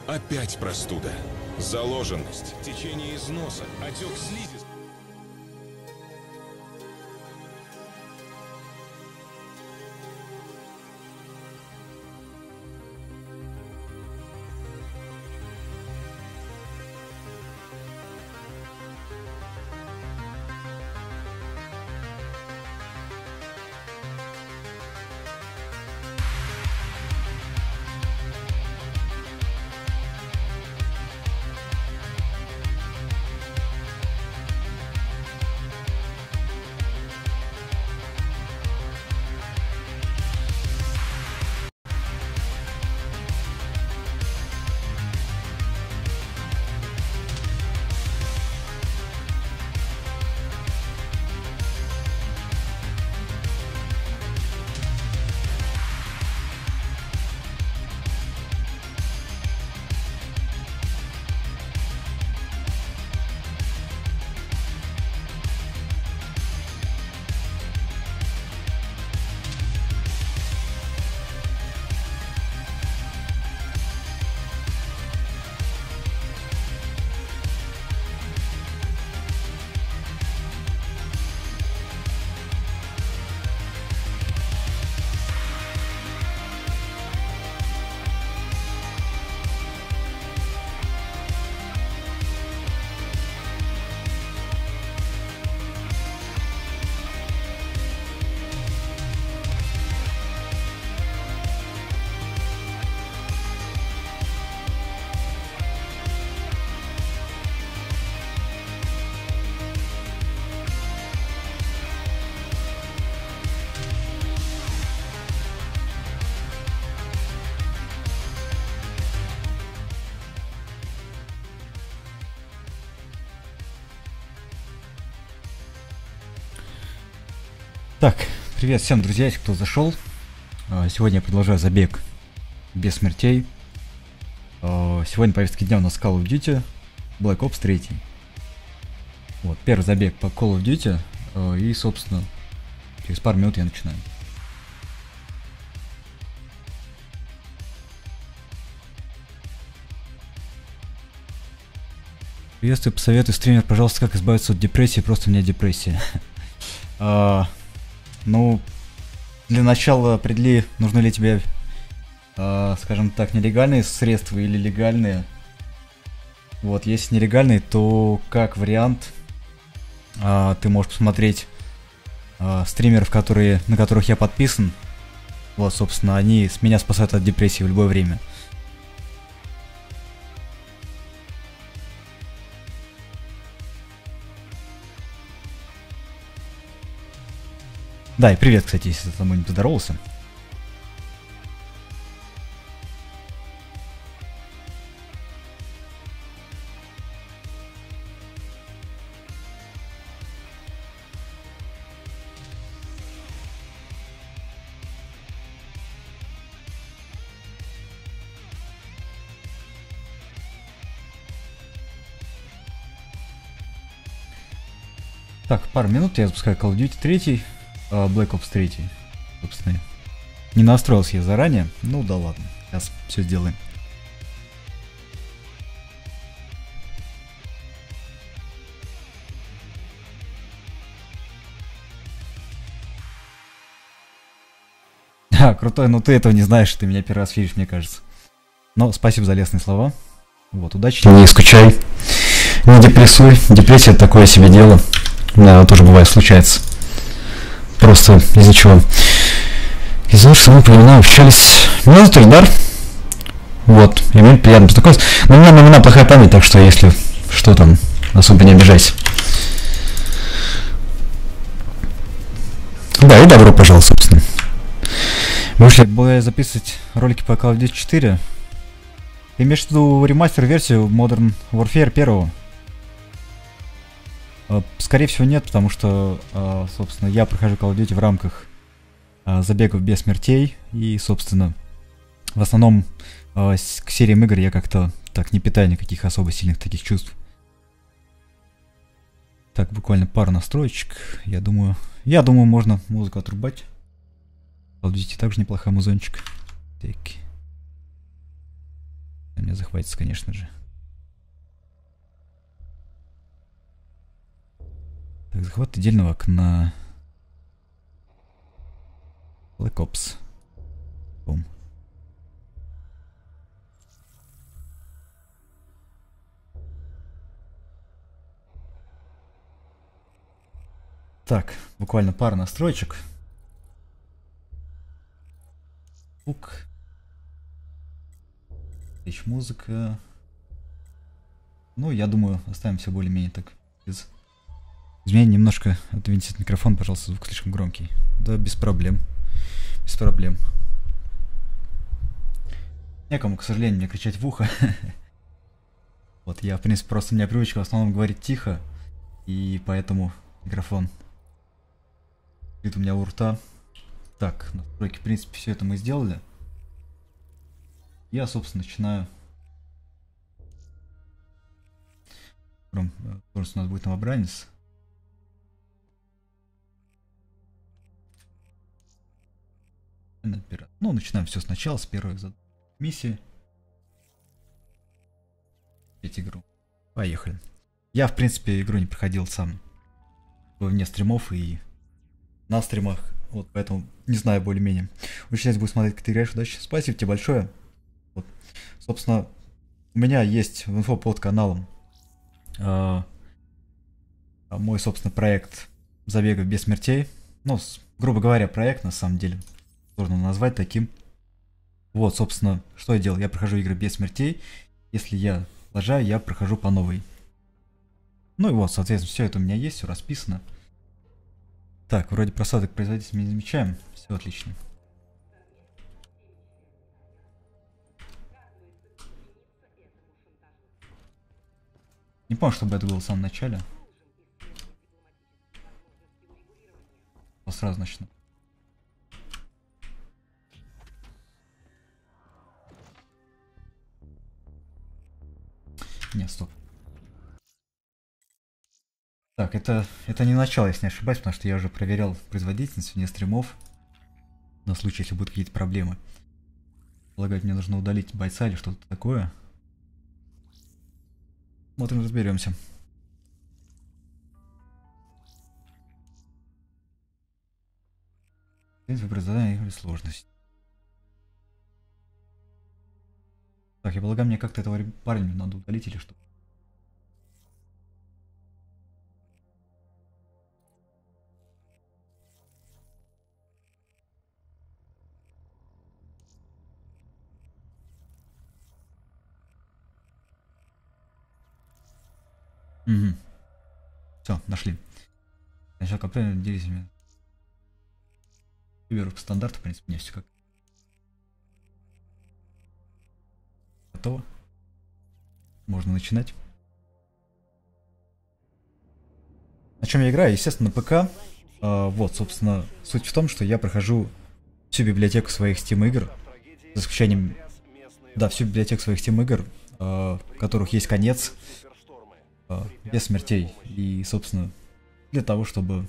Опять простуда. Заложенность, течение из носа, отек слизи. Так, привет всем, друзья, кто зашел. Сегодня я продолжаю забег без смертей. Сегодня повестка дня у нас Call of Duty Black Ops 3. Вот, первый забег по Call of Duty. И, собственно, через пару минут я начинаю. Приветствую, посоветуй стример, пожалуйста, как избавиться от депрессии, просто у меня депрессия. Ну, для начала определи, нужны ли тебе, скажем так, нелегальные средства или легальные. Вот, если нелегальные, то как вариант ты можешь посмотреть стримеров, на которых я подписан. Вот, собственно, они меня спасают от депрессии в любое время. Да, и привет, кстати, если ты со мной не поздоровался. Так, пару минут, я запускаю Call of Duty 3. Black Ops 3, собственно. Не настроился я заранее. Ну да ладно, сейчас все сделаем. Крутой, но ты этого не знаешь, ты меня первый раз видишь, мне кажется. Но спасибо за лестные слова. Вот, удачи. Не скучай, не депрессуй. Депрессия — это такое себе дело. Да, оно тоже бывает, случается. Просто из-за чего? Из-за того, что мы по временам общались. Меня зовут Ильдар. Вот, и мне приятно познакомиться. Но у меня на времена плохая память, так что если что там, особо не обижайся. Да, и добро пожаловать, собственно. Буду я записывать ролики по Call of Duty 4. Ты имеешь в виду ремастер-версию Modern Warfare 1? Скорее всего нет, потому что, собственно, я прохожу Call of Duty в рамках забегов без смертей. И, собственно, в основном к сериям игр я как-то так не питаю никаких особо сильных таких чувств. Так, буквально пару настроечек. Я думаю, можно музыку отрубать. Call of Duty также неплохая музончик. Так. Меня захватится, конечно же. Так, захват отдельного окна. Black Ops. Бум. Так, буквально пара настроечек. Звук. Речь, музыка. Ну, я думаю, оставим все более-менее так. Без изменений. Немножко отвинтить микрофон, пожалуйста, звук слишком громкий. Да, без проблем. Без проблем. Некому, к сожалению, мне кричать в ухо. Вот, я, в принципе, просто у меня привычка в основном говорить тихо. И поэтому микрофон стоит у меня у рта. Так, настройки, в принципе, все это мы сделали. Я, собственно, начинаю. Скорость у нас будет новобранец. Ну, начинаем все сначала, с первой миссии. Игру. Поехали. Я, в принципе, игру не проходил сам вне стримов и на стримах. Вот, поэтому не знаю более-менее. Очень интересно будет смотреть, как ты играешь. Удачи. Спасибо тебе большое. Вот. Собственно, у меня есть в инфо под каналом мой, собственно, проект забегов без смертей. Ну, грубо говоря, проект, на самом деле. Сложно назвать таким. Вот, собственно, что я делал. Я прохожу игры без смертей. Если я лажаю, я прохожу по новой. Ну и вот, соответственно, все это у меня есть, все расписано. Так, вроде просадок производителя мы не замечаем. Все отлично. Не помню, чтобы это было в самом начале. Вот сразу начну. Нет, стоп. Так, это не начало, если не ошибаюсь, потому что я уже проверял производительность вне стримов. На случай, если будут какие-то проблемы. Полагаю, мне нужно удалить бойца или что-то такое. Смотрим, разберемся. Выбрать задание или сложность. Так, я полагаю, мне как-то этого парня надо удалить или что? Угу. Все, нашли. Начал капля, делись мне. Беру по стандарту, в принципе, мне все как. Готово. Можно начинать. На чем я играю? Естественно, на ПК. Вот, собственно, суть в том, что я прохожу всю библиотеку своих Steam игр. За исключением... Да, всю библиотеку своих Steam игр, в которых есть конец. Без смертей. И, собственно, для того, чтобы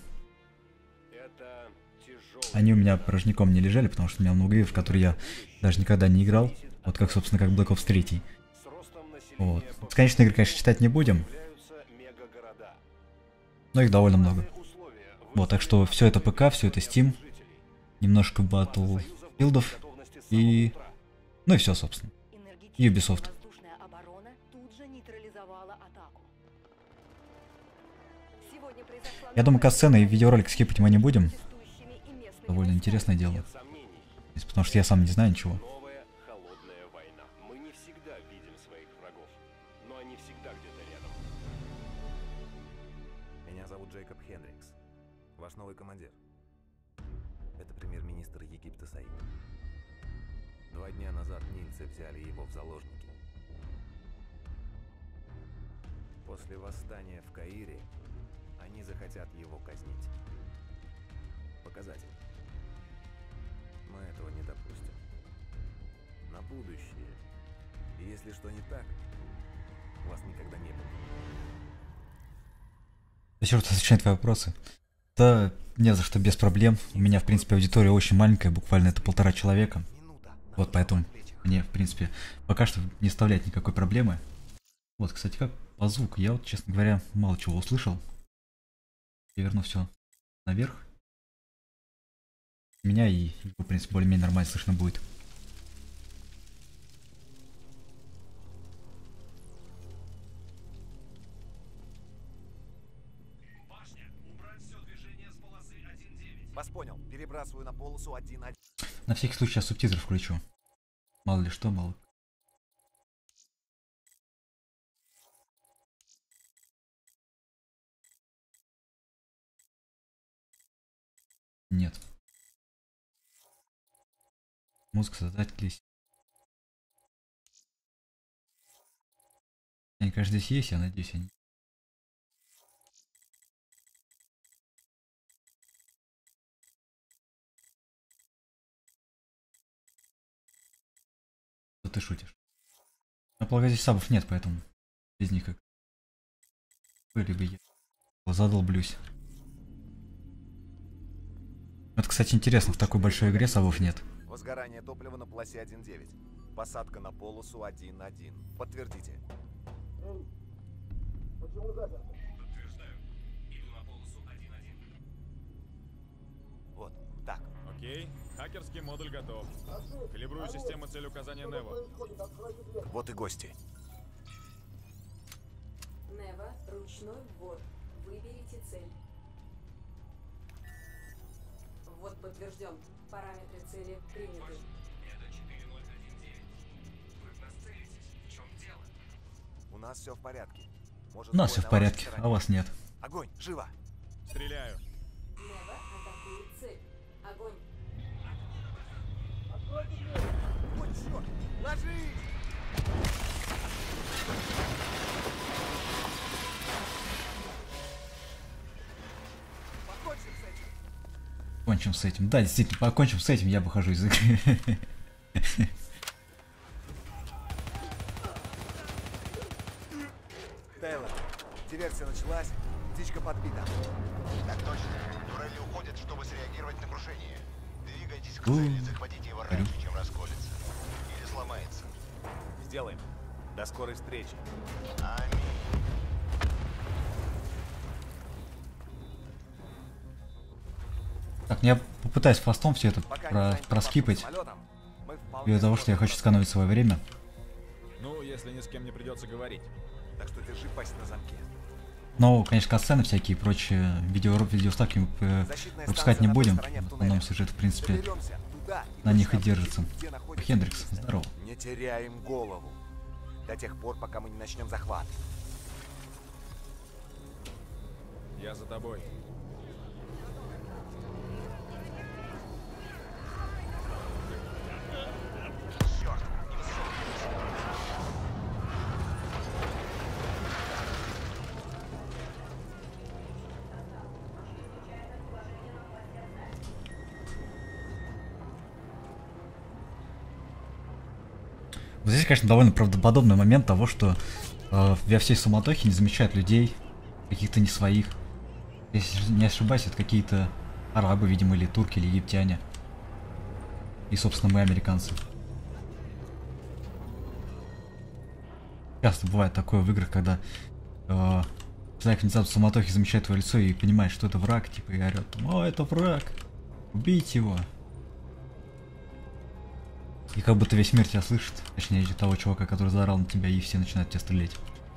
они у меня порожняком не лежали, потому что у меня много игр, в которые я даже никогда не играл. Вот как, собственно, как Black Ops 3. Вот. Бесконечные игры, конечно, читать не будем. Но их довольно много. Вот, так что все это ПК, все это Steam. Немножко Battlefield'ов. И... Ну и все, собственно. И Ubisoft. Я думаю, катсцены и видеоролик скипать мы не будем. Довольно интересное дело. Потому что я сам не знаю ничего. Меня зовут Джейкоб Хендрикс, ваш новый командир. Это премьер-министр Египта Саид. 2 дня назад нильцы взяли его в заложники. После восстания в Каире они захотят его казнить. Показатель. Мы этого не допустим. На будущее. И если что не так, вас никогда не было. Спасибо, что отвечает твои вопросы. Да, не за что, без проблем. У меня, в принципе, аудитория очень маленькая, буквально это 1,5 человека. Вот поэтому мне, в принципе, пока что не составляет никакой проблемы. Вот, кстати, как по звуку, я вот, честно говоря, мало чего услышал. Я верну все наверх. Меня и его, в принципе, более-менее нормально слышно будет. Вас понял. Перебрасываю на полосу 1-1. На всякий случай я субтитры включу. Мало ли что, мало. Нет. Музыка создателей. Они, конечно, здесь есть, я надеюсь, они. Что ты шутишь? Но полагаю, здесь сабов нет, поэтому без них как. Либо я задолблюсь. Это, кстати, интересно, в такой большой игре сабов нет. Возгорание топлива на полосе 1-9. Посадка на полосу 1-1. Подтвердите. Подтверждаю. Иду на полосу 1-1. Вот, так. Окей. Хакерский модуль готов. Калибрую систему цель указания Нево. Вот и гости. Нево, ручной ввод. Выберите цель. Ввод подтвержден. Параметры цели приняты. Это 4019. Вы нас целитесь. В чем дело? У нас все в порядке. Может, У нас двое все в на вашей порядке, стороне? а у вас нет. Огонь, живо! Стреляю. Нево атакует цель. Огонь. Ой, черт! Ложись! Покончим с этим. Покончим с этим. Да, действительно, покончим с этим, я выхожу из игры. Тейлор, диверсия началась. Птичка подбита. Так точно. Турели уходят, чтобы среагировать на крушение. Двигайтесь к цели, захватите его раньше, чем расколется. Или сломается. Сделаем. До скорой встречи. Аминь. Так, я попытаюсь фастом все это Пока не занят проскипать. самолетом, мы вполне Из-за того, что я хочу сэкономить свое время. Ну, если ни с кем не придется говорить. Так что держи пасть на замке. Но, конечно, катсцены всякие и прочие видеоставки мы Защитная выпускать станция не на той будем. стороне в В туннеле. основном сюжет, в принципе, Доберемся туда на них и точно держится. определим, где находится Хендрикс, место. здорово. Не теряем голову. До тех пор, пока мы не начнем захват. Я за тобой. Черт, не высовывайтесь. Вот здесь, конечно, довольно правдоподобный момент того, что во всей суматохе не замечают людей, каких-то не своих. Если не ошибаюсь, это какие-то арабы, видимо, или турки, или египтяне. И, собственно, мы, американцы. Часто бывает такое в играх, когда человек внезапно в суматохе замечает твое лицо и понимает, что это враг, типа, и орет, о, это враг, убейте его. И как будто весь мир тебя слышит, точнее, того чувака, который заорал на тебя, и все начинают тебя стрелять.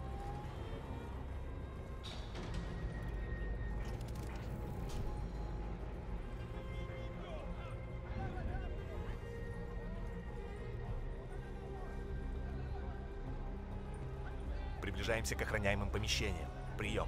Приближаемся к охраняемым помещениям. Прием.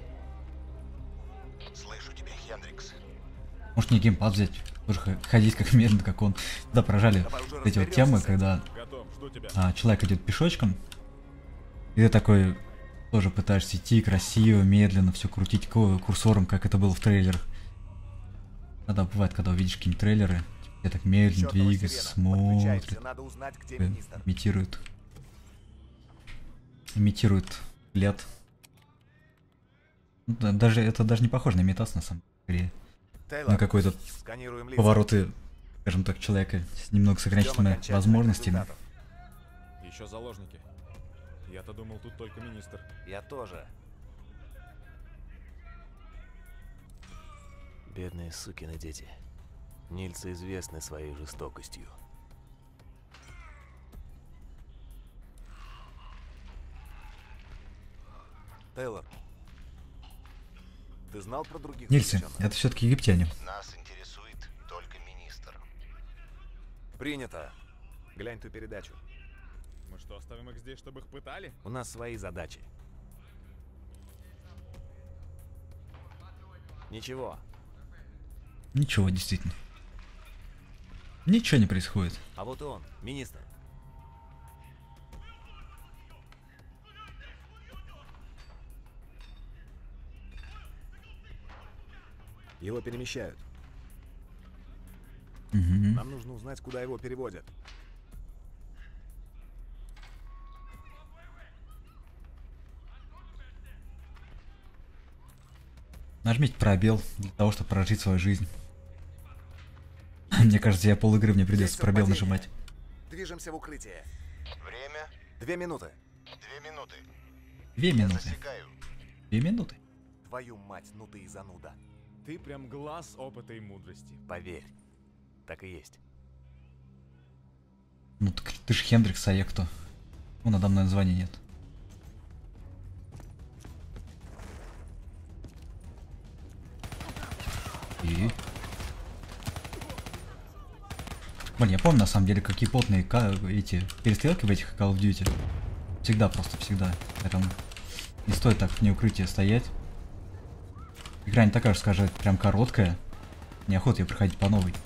Слышу тебя, Хендрикс. Может, не геймпад взять, тоже ходить как медленно, как он. Да, поражали Давай уже эти вот разберемся темы, с этим. когда Готов, жду тебя. человек идет пешочком, и ты такой тоже пытаешься идти красиво, медленно, все крутить курсором, как это было в трейлерах. Когда бывает, когда увидишь какие-нибудь трейлеры, я так медленно Чёртова двигаюсь, сирена. смотрит, Подключайся, надо узнать, где министр. имитирует взгляд. Ну, даже это даже не похоже на имитацию, на самом деле. Тейлор, На какой-то сканируем лица. повороты, скажем так, человека с немного с Ждем ограниченными окончательных возможностями. результатов. еще заложники. Я-то думал, тут только министр. Я тоже. Бедные сукины дети. Нильцы известны своей жестокостью. Тейлор, ты знал про других Нильсы, заключенных? это все-таки египтяне. Нас интересует только министр. Принято. Глянь ту передачу. Мы что, оставим их здесь, чтобы их пытали? У нас свои задачи. Ничего. Ничего, действительно. Ничего не происходит. А вот и он, министр. Его перемещают. Мгм. Нам нужно узнать, куда его переводят. Нажмите пробел для того, чтобы прожить свою жизнь. Мне кажется, я пол игры мне придется Есть пробел совпадение. нажимать. Движемся в укрытие. Время 2 минуты. 2 минуты. 2 Я минуты. засекаю. 2 минуты. Твою мать, ну ты и зануда. Ты прям глаз опыта и мудрости. Поверь. Так и есть. Ну так ты же Хендрикс, а я кто? Ну, надо мной названия нет. И... Блин, я помню на самом деле, какие потные эти перестрелки в этих Call of Duty. Всегда, просто всегда. Поэтому не стоит так вне укрытия стоять. Игра не такая, скажем, прям короткая. Неохота ее проходить по новой.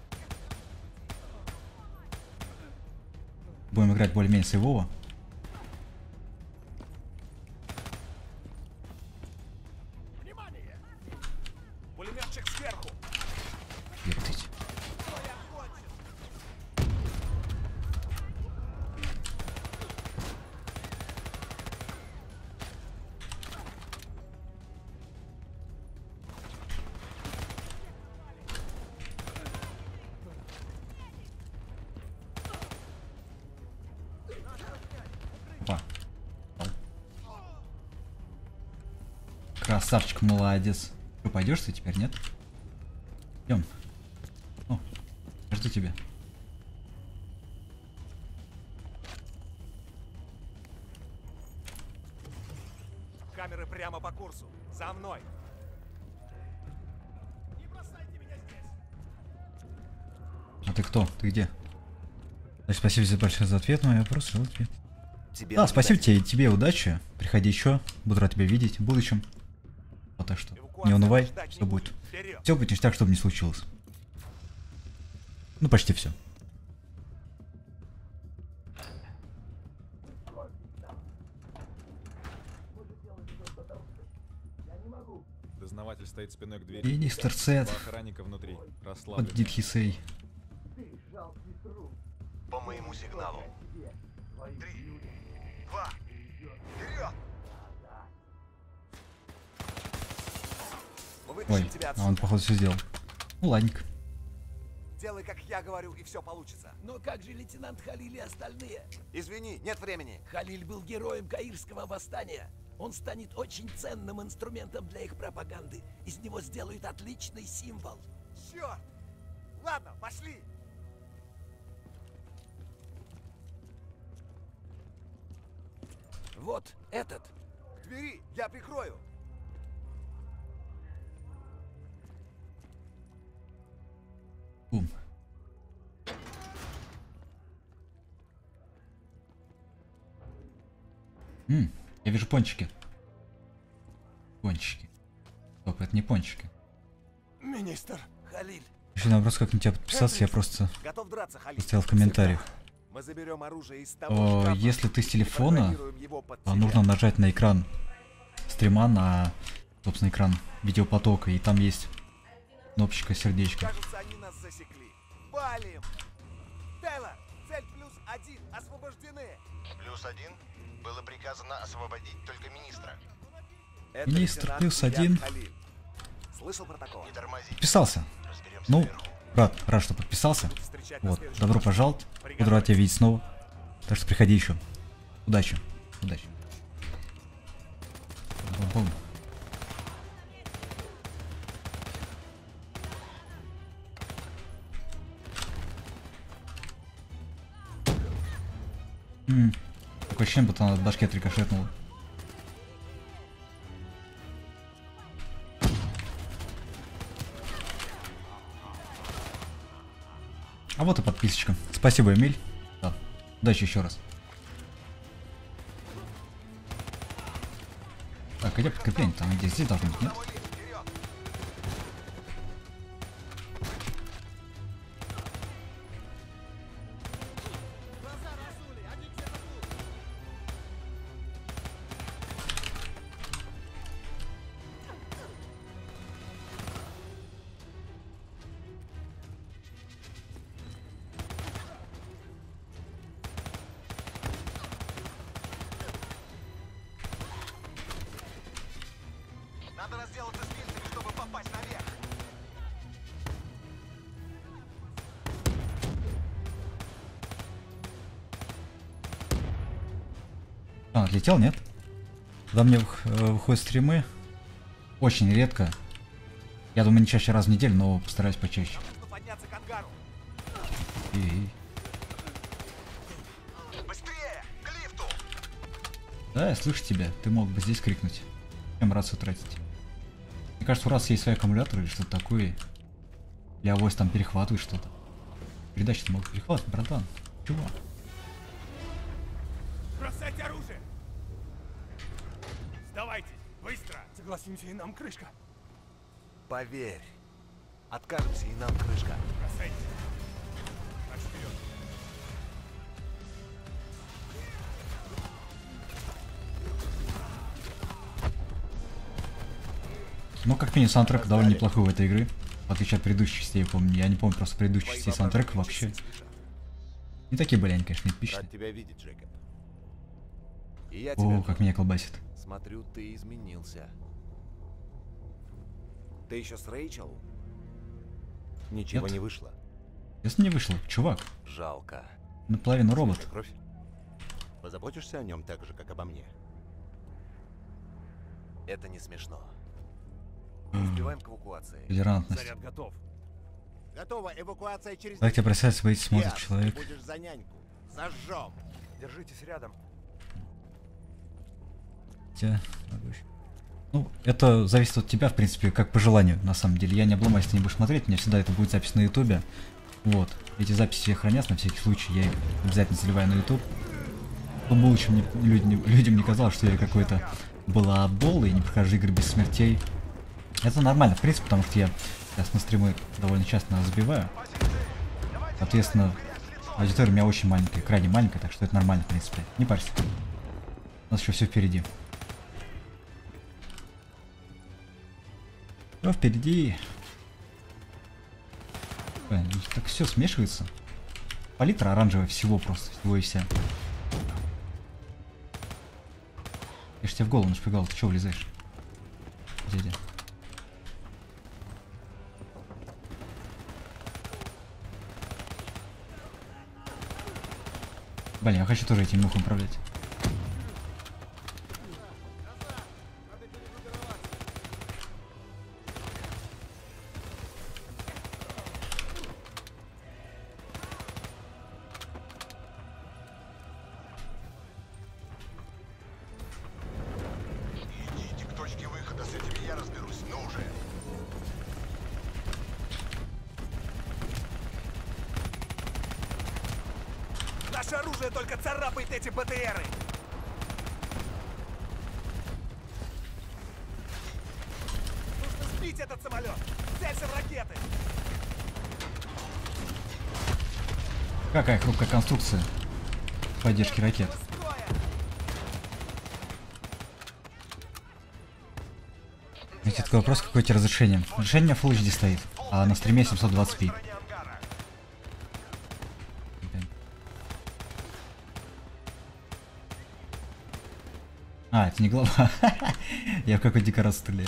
Будем играть более-менее сейвово. Внимание! Пулеметчик сверху! Ептыть. Опа. Красавчик, молодец. Что, пойдешь ты теперь, нет? Идем. О, жду тебя. Камеры прямо по курсу. За мной. Не бросайте меня здесь. А ты кто? Ты где? Значит, спасибо тебе большое за ответ на мой вопрос. Тебе. Тебе Да, спасибо наблюдать. тебе удачи. Приходи еще. Буду рад тебя видеть в будущем. Вот так что. Не Эвакуация унывай, ждать все не будет. Вперед. Все будет ништяк, чтобы не случилось. Ну, почти все. Дознаватель стоит спиной к двери. Министр Сет. Два охранника внутри. Вот Расслаблены. дид Хисей. По моему сигналу. 3, 2, вперед! Мы вытащим Ой, тебя а отсюда. он, походу, все сделал. Ну, ладненько. Делай, как я говорю, и все получится. Но как же лейтенант Халиль и остальные? Извини, нет времени. Халиль был героем Каирского восстания. Он станет очень ценным инструментом для их пропаганды. Из него сделают отличный символ. Черт! Ладно, пошли. Вот этот. К двери, я прикрою. Бум. Я вижу пончики. Пончики. Стоп, это не пончики. Министр. Халиль. Еще на вопрос, как на тебя подписаться, я просто Готов драться, Халиль? поставил в комментариях. Мы заберем оружие из того шкафа Если ты с и телефона, контролируем его под то себя. нужно нажать на экран стрима, на, собственно, экран видеопотока, и там есть кнопочка сердечко. Кажется, они нас засекли. Валим! Тейлор, цель +1 освобождены. +1. Было приказано освободить только министра. Это Министр лейтенант +1. Ильяс Халиль. Слышал про такого? Не тормозить. Подписался. Разберемся Ну, наверху. рад, что подписался. Буду встречать на Вот, следующем добро маршруте. пожаловать. Буду рад тебя видеть снова. Так что приходи еще. Удачи. Удачи. Бум-бум. Такое ощущение, будто она от башки отрикошетнула. А вот и подписочка. Спасибо, Эмиль. Да. Удачи еще раз. Так, где подкрепление? Там где? Здесь должно быть, нет? Надо разделаться с пильцами, чтобы попасть наверх. А, отлетел, нет? Когда мне выходят стримы, очень редко. Я думаю, не чаще раз в неделю, но постараюсь почаще. Нужно подняться к ангару. Быстрее! К лифту! Да, я слышу тебя. Ты мог бы здесь крикнуть. Чем рацию тратить? Мне кажется, у раз есть свои аккумуляторы или что-то такое. Или авось там перехватывает что-то. Передачи-то могут перехватывать, братан. Чего? Бросайте оружие! Сдавайтесь! Быстро! Согласимся, и нам крышка. Поверь, откажемся и нам крышка. Бросайте! Марш вперед! Ну, как минимум, саундтрек довольно неплохой в этой игры. В отличие от предыдущих частей, я помню. Я не помню просто предыдущих частей саундтрека вообще. Не такие были они, конечно, эпичные. Рад тебя видеть, Джейкоб. И я О, тебя как меня колбасит. смотрю, ты изменился. Ты еще с Рэйчел? Ничего Нет. не вышло. Если не вышло, чувак, Жалко. наполовину робот. Свежая кровь. Позаботишься о нем так же, как обо мне. Это не смешно. Успеваем к эвакуации. Толерантность. Заряд готов. Готова эвакуация через... Как тебе представить, выйти смотрит Yes, человек. ты будешь за няньку. Зажжем. Держитесь рядом. Ну, это зависит от тебя, в принципе, как по желанию, на самом деле. Я не обломаюсь, если не будешь смотреть, у меня всегда это будет запись на ютубе. Вот. Эти записи все хранятся, на всякий случай, я их обязательно заливаю на ютуб. Чтобы будущем людям не казалось, что я какой-то балабол и не прохожу игры без смертей. Это нормально, в принципе, потому что я сейчас на стримы довольно часто забиваю. Соответственно, аудитория у меня очень маленькая, крайне маленькая, так что это нормально, в принципе. Не парься. У нас еще все впереди. Все впереди. Блин, так все смешивается. Палитра оранжевая всего просто, всего и вся. Я ж тебя в голову нашпигал, ты чего влезаешь? Дядя. Блин, я хочу тоже этим мухом управлять. Идите к точке выхода, с этими я разберусь. Ну уже. Наше оружие только царапает эти БТРы! Нужно сбить этот самолет! Целься в ракеты! Какая хрупкая конструкция поддержки ракет. Стоя! Знаете, такой вопрос, какое тебе разрешение? Разрешение Full HD стоит, а на стриме 720p. А, это не глава. Я в какой декорацию стреляю.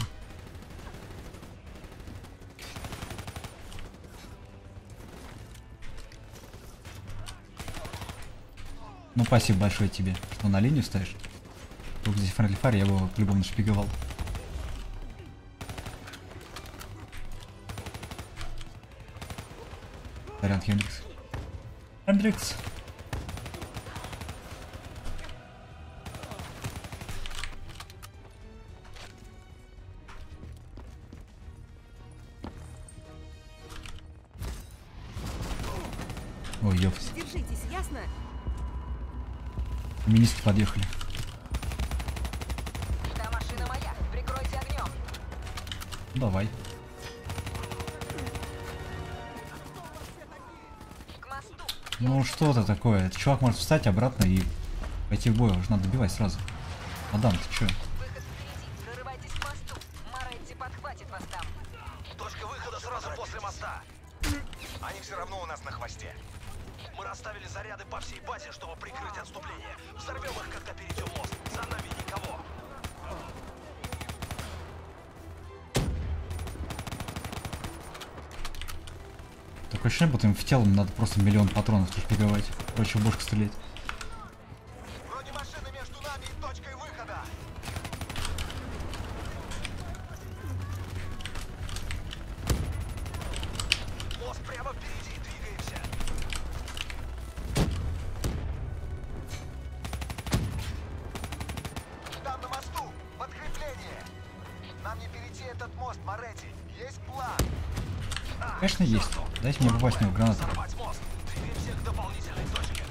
Ну, Ну, спасибо большое тебе, что на линию ставишь. Только здесь Friendly Fire, я его по-любому нашпиговал. Сорян, Хендрикс. Хендрикс! Ой, ёпс. Держитесь, ясно? Министры подъехали. Та машина моя. Прикройте огнем. Давай. К мосту. Ну что-то такое. Этот чувак может встать обратно и пойти в бой. Уже надо добивать сразу. Мадам, ты чё? Выход впереди. Прорывайтесь к мосту. Моретти подхватит вас там. Точка выхода сразу после моста. Они все равно у нас на хвосте. Мы расставили заряды по всей базе, чтобы прикрыть отступление. Взорвем их, когда перейдем мост. За нами никого. Такое ощущение, будто им в тело надо просто миллион патронов шпиговать. Короче, в бошку стрелять. Вроде машины между нами и точкой выхода. Мост прямо впереди, двигаемся. Там на мосту подкрепление. Нам не перейти этот мост, Моретти. Есть план. Конечно, есть. Дайте мне попасть на гранату. Взорвать мост. Двигаемся к дополнительной точке.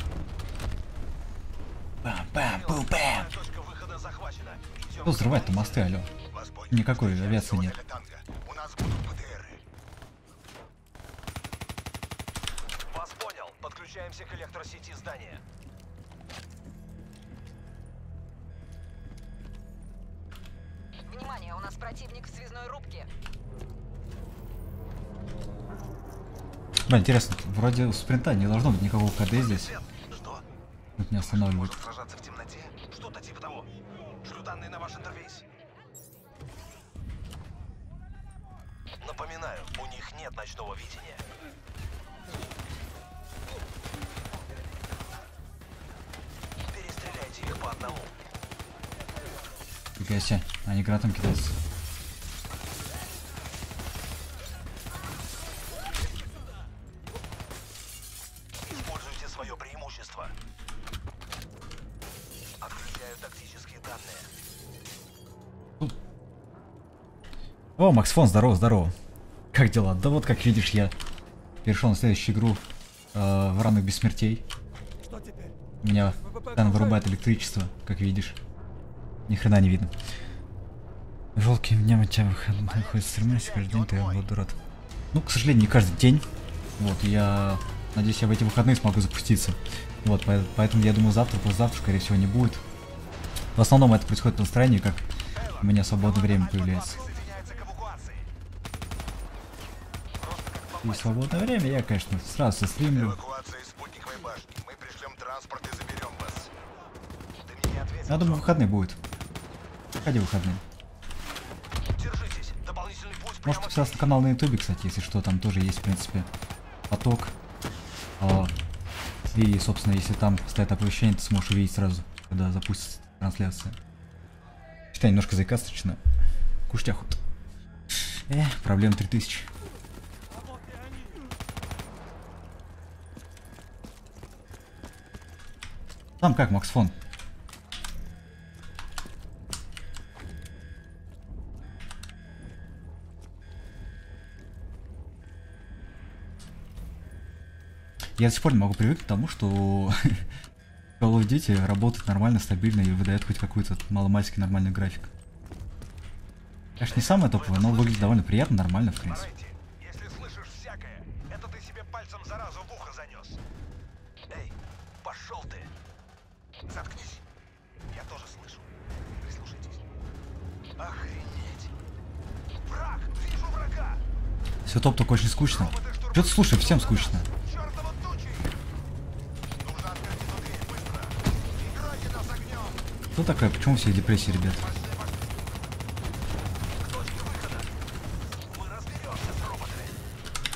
Бам-бам-бу-бам! Точка выхода захвачена. Идем Что взрывать-то мосты, алё? Вас понял. Никакой авиации нет. У нас будут ПТРы. Вас понял. Подключаемся к электросети здания. Внимание, у нас противник в связной рубке. Да, интересно, вроде у спринта не должно быть никакого КД здесь. Что? Это не останавливает. Может сражаться в темноте? Что-то типа того. Шлю данные на ваш интерфейс. Напоминаю, у них нет ночного видения. Перестреляйте их по одному. Фига себе, они гранатом кидаются. Используйте свое преимущество. Отключаю тактические данные. О, Макс Фон, здорово, здорово. Как дела? Да вот, как видишь, я перешел на следующую игру в ранах без смертей. Что теперь? У меня там вырубает электричество, как видишь. Ни хрена не видно. Желтый мне у тебя выходит стремлюсь, каждый день ты буду рад. Ну, к сожалению, не каждый день. Вот, я надеюсь, я в эти выходные смогу запуститься. Вот, поэтому я думаю, завтра, послезавтра, скорее всего, не будет. В основном это происходит по настроению, как у меня свободное время появляется. Присоединяется к эвакуации. И свободное время я, конечно, сразу стримлю. Эвакуация из спутниковой башни. Мы пришлем транспорт и заберем вас. Ты мне не ответил. Я думаю, выходные будет. Ходи выходные. Держитесь. Дополнительный путь Можете прямо подписаться на канал на ютубе, кстати, если что, там тоже есть, в принципе, поток. И, собственно, если там стоит оповещение, ты сможешь увидеть сразу, когда запустится трансляция. Считай, немножко заикаться начинаю. Кушать охоту. Проблем 3000. Там как, Макс Фон? Я до сих пор не могу привыкнуть к тому, что Call of Duty работает нормально, стабильно и выдает хоть какой-то маломальский нормальный график. Конечно, не самое топовое, но выглядит довольно приятно, нормально, в принципе. Моретти, если слышишь всякое, это ты себе пальцем заразу в ухо занес. Эй, пошел ты. Заткнись. Я тоже слышу. Прислушайтесь. Охренеть. Враг! Вижу врага! Все топ только очень скучно. Что ты слушай, всем скучно. Чёртова тучи! Нужно открыть эту дверь быстро. Прикройте нас огнем. Кто такая? Почему все в депрессии, ребят? К точке выхода. Мы разберемся с роботами.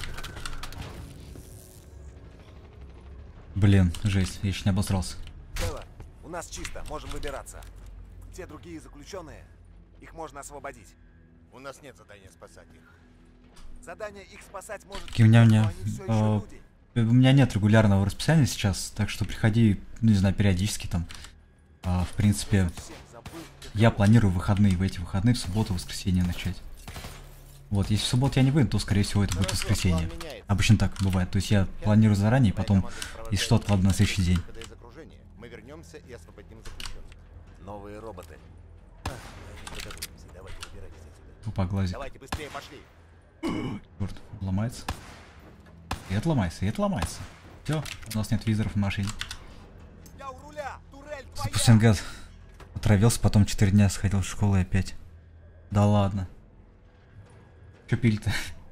Блин, жесть, я еще не обосрался. нас чисто, можем выбираться. Те другие заключенные, их можно освободить. У нас нет задания спасать их. Задание их спасать может... У меня, но они всё ещё люди. у меня нет регулярного расписания сейчас, так что приходи, не знаю, периодически там. В принципе, Совсем забыл, как я планирую выходные, в эти выходные, в субботу, воскресенье начать. Вот, если в субботу я не выйду, то, скорее всего, это будет воскресенье. Обычно так бывает. То есть я планирую заранее, потом, если что, откладываю на следующий день. Мы вернемся и освободим заключенных. новые роботы. Давайте убирайтесь отсюда. Опа, глазик. Давайте быстрее пошли. Черт, ломается. И это ломается, и это ломается. Все, у нас нет визоров в машине. Я у руля! Турель твоя! Запустил газ. Отравился, потом 4 дня сходил в школу и опять. Да ладно. Че пили-то?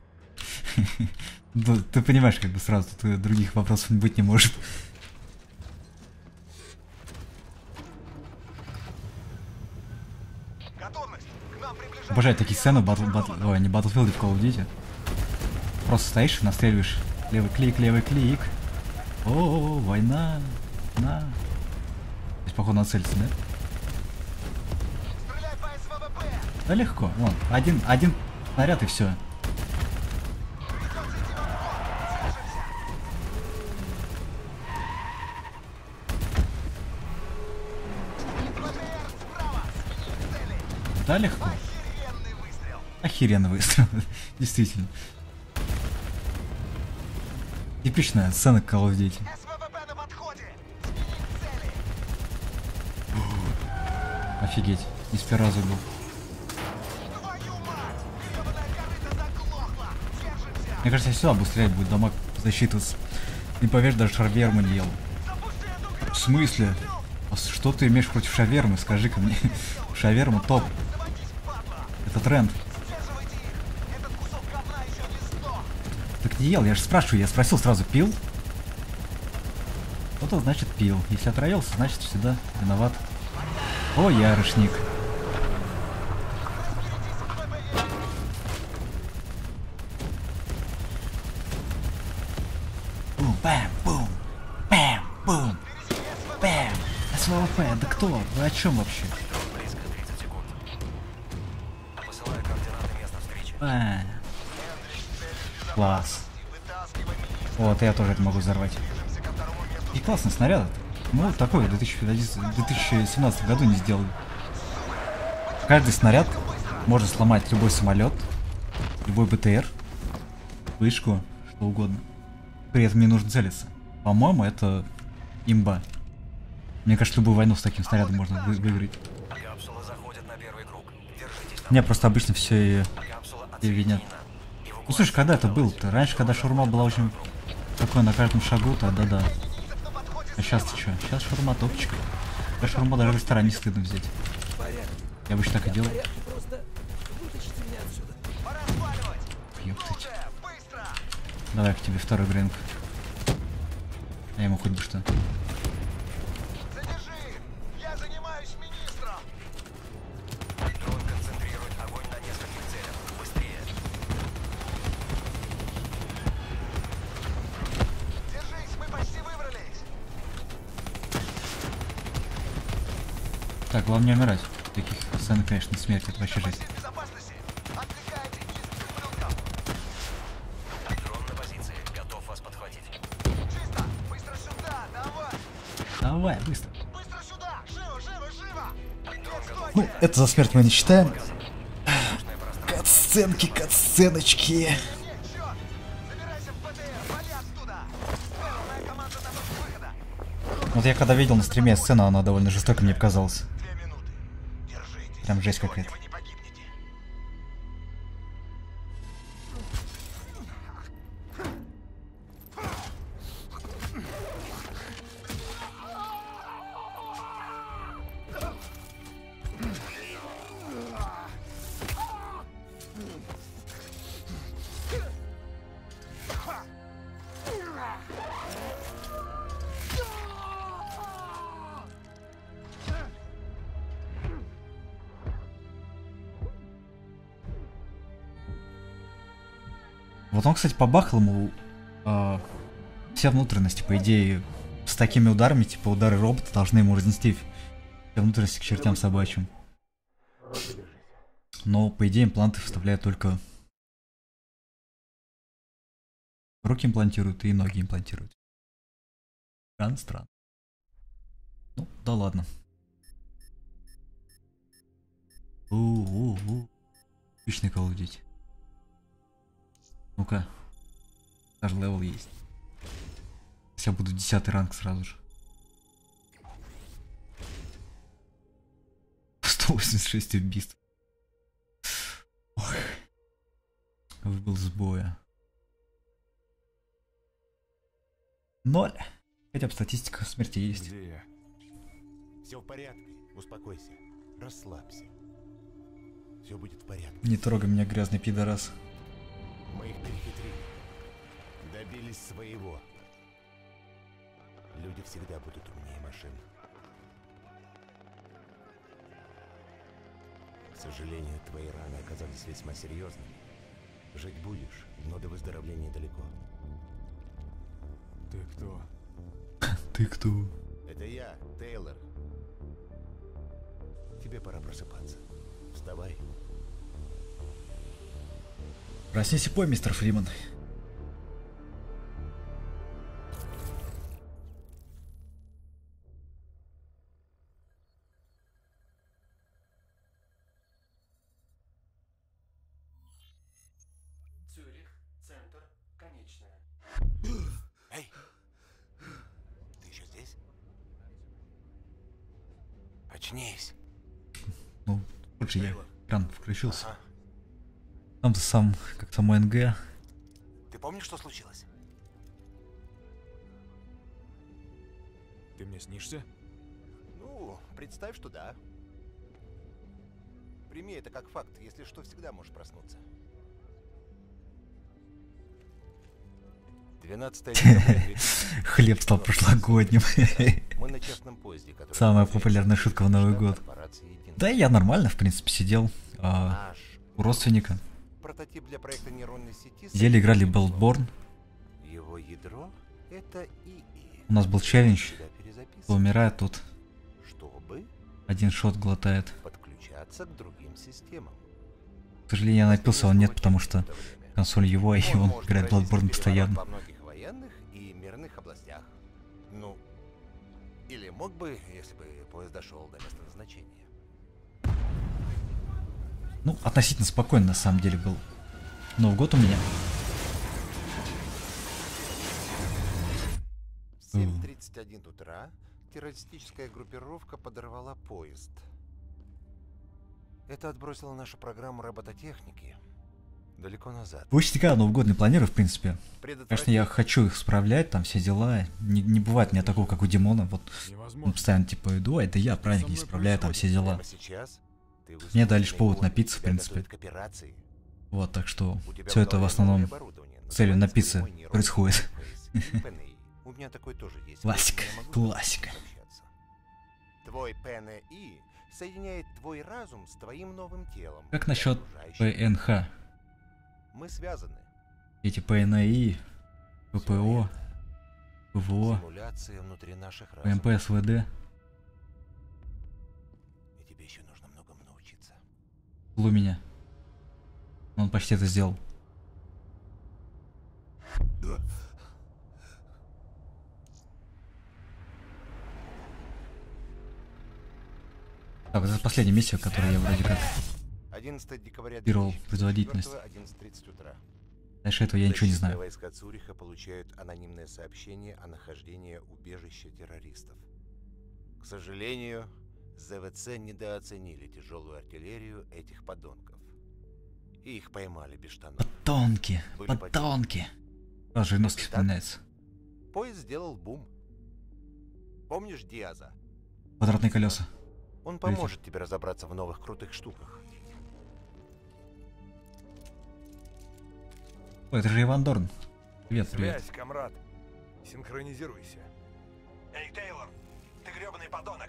Ну, ты понимаешь, как бы сразу тут других вопросов быть не может. Готовность! К нам приближается... Обожаю такие сцены в Ой, не Battlefield, в Call of Duty. Просто стоишь и настреливаешь. Левый клик, левый клик. О, война. На. Здесь, походу, нацелиться, да? Стреляй по СВВП! Да легко. Вон, один снаряд и все. Да, легко. Охеренный выстрел! Охеренный выстрел. Действительно. Типичная сцена Call of Duty. СВВП на подходе! Сменить цели! Офигеть. Не с первого раза был. Твою мать! Гребаная корыта заглохла! Держимся! Мне кажется, я сюда буду стрелять, будет дамаг засчитываться. Не поверь, даже шаверму не ел. Запусти эту В смысле? А что ты имеешь против шавермы? Скажи-ка мне. Шаверма топ. заводись, падла! Это тренд. Сдерживайте их! Этот кусок говна еще не сдох! Так не ел, я же спрашиваю. Я спросил сразу, пил? Вот значит пил. Если отравился, значит всегда виноват. О, ярышник. Бум, бэм, бум. Бэм, бум. Бэм. СВП, да кто? Вы о чем вообще? Близко 30 секунд. Посылаю координаты места встречи. Класс. Вот, я тоже это могу взорвать. И классный снаряд. Ну, такой в 2017 году не сделали. Каждый снаряд может сломать любой самолет, любой БТР, вышку, что угодно. При этом не нужно целиться. По-моему, это имба. Мне кажется, любую войну с таким снарядом можно выиграть. Капсула заходит на первый круг. Держитесь там. Мне просто обычно все Капсула и винят. отсоединена. Ну слушай, когда это было-то? Раньше, когда шаурма была очень такой на каждом шагу, то да-да. А сейчас-то что? Сейчас шаурма топчик. Да шаурма даже в ресторане не стыдно взять. Я обычно так и делал. Просто вытащите меня отсюда. Пора сваливать! Ёптать. Быстро! Давай к тебе второй грэнк. А ему хоть бы что. Задержи их! Я занимаюсь министром! Дрон концентрирует огонь на нескольких целях. Быстрее. Держись, мы почти выбрались! Так, главное не умирать. Таких сцен, конечно, смерть, это вообще жесть. В безопасности! Отвлекайте низких ублюдков! Дрон на позиции. Готов вас подхватить. Чисто! Быстро сюда! Давай! Давай, быстро. Быстро сюда! Живо, живо, живо! Нет, стойте! Ну, это за смерть мы не считаем. Катсценки, катсценочки. Нет, черт! Забирайся в ПТР! Вали оттуда! Кэрол, моя команда на пути выхода! Вот я когда видел на стриме сцену, она довольно жестокой мне показалась. 2 минуты. Держитесь. Прям жесть Сегодня какая-то. вы не погибнете. Вот он, кстати, побахал ему все внутренности, по идее, с такими ударами, типа удары робота должны ему разнести Внутренности к чертям собачьим. Но, по идее, импланты вставляют только... Руки имплантируют и ноги имплантируют. Странно. Ну, да ладно. Отличный Call of Duty. Ну-ка. Даже левел есть. Сейчас буду 10 ранг сразу же. 186 убийств. Ох. Выбыл с боя. 0. Хотя бы статистика смерти есть. Где я? Все в порядке. Успокойся. Расслабься. Все будет в порядке. Не трогай меня, грязный пидорас. Мы их перехитрили. Добились своего. Люди всегда будут умнее машин. К сожалению, твои раны оказались весьма серьезными. Жить будешь, но до выздоровления далеко. Ты кто? Ты кто? Это я, Тейлор. Тебе пора просыпаться. Вставай. Проснись и пой, мистер Фриман. Цюрих, центр, конечная. Эй! Ты еще здесь? Очнись. Ну, тут я экран включился. Ага. Там-то сам, как само НГ. Ты помнишь, что случилось? Ты мне снишься? Ну, представь, что да. Прими это как факт. Если что, всегда можешь проснуться. 12 декабря. Хлеб стал прошлогодним. Мы на частном поезде, который... Самая популярная шутка в Новый год. Да и я нормально, в принципе, сидел у родственника. Прототип для проекта нейронной сети. Сидели, играли Bloodborne. Его ядро — это ИИ. У нас был челлендж. Сюда перезаписывать, Кто умирает, тот чтобы один шот глотает. подключаться к другим системам. К сожалению, я напился, он нет, потому что консоль его, и он может играет произвести Bloodborne переворот постоянно. во многих военных и мирных областях. Ну, или мог бы, если бы поезд дошел до места назначения. Ну, относительно спокойно на самом деле был Новый год у меня. В 7:31 утра террористическая группировка подорвала поезд. Это отбросило нашу программу робототехники далеко назад. Очень никогда Новый год не планирую, в принципе. Конечно, я хочу их справлять, там все дела. Не бывает у меня такого, как у Димона. Вот он постоянно типа иду, а это я праздник не справляю, там все дела. Прямо сейчас ты Мне дали лишь выступил повод на напиться, в тебя принципе. готовят к операции. Вот, так что У тебя все это в голове основном новое оборудование, целью называется напиться прямой нейронный происходит. интерфейс, PNI. У меня такой тоже есть. Классика, Я могу классика. общаться. Твой PNI соединяет твой разум с твоим новым телом. Как и насчет окружающим. ПНХ? Мы связаны. Эти ПНИ, ППО, ПВО, Симуляция внутри наших разумов. ПМП, СВД, И тебе еще нужно многому научиться. Луминя. Он почти это сделал. Так, это последняя миссия, которую я вроде как... 11 декабря Первого 2004, производительность. 11:30 утра. Дальше этого я ничего не Защитные знаю. войска Цюриха получают анонимное сообщение о нахождении убежища террористов. К сожалению, ЗВЦ недооценили тяжелую артиллерию этих подонков. И их поймали без штанов. Подонки, Были подонки. Сразу Жириновский Так? вспоминается. Поезд сделал бум. Помнишь Диаза? Квадратные колеса. Он поможет тебе разобраться в новых крутых штуках. Ой, это же Иван Дорн. Привет, привет. Связь, комрад. Синхронизируйся. Эй, Тейлор, ты гребаный подонок.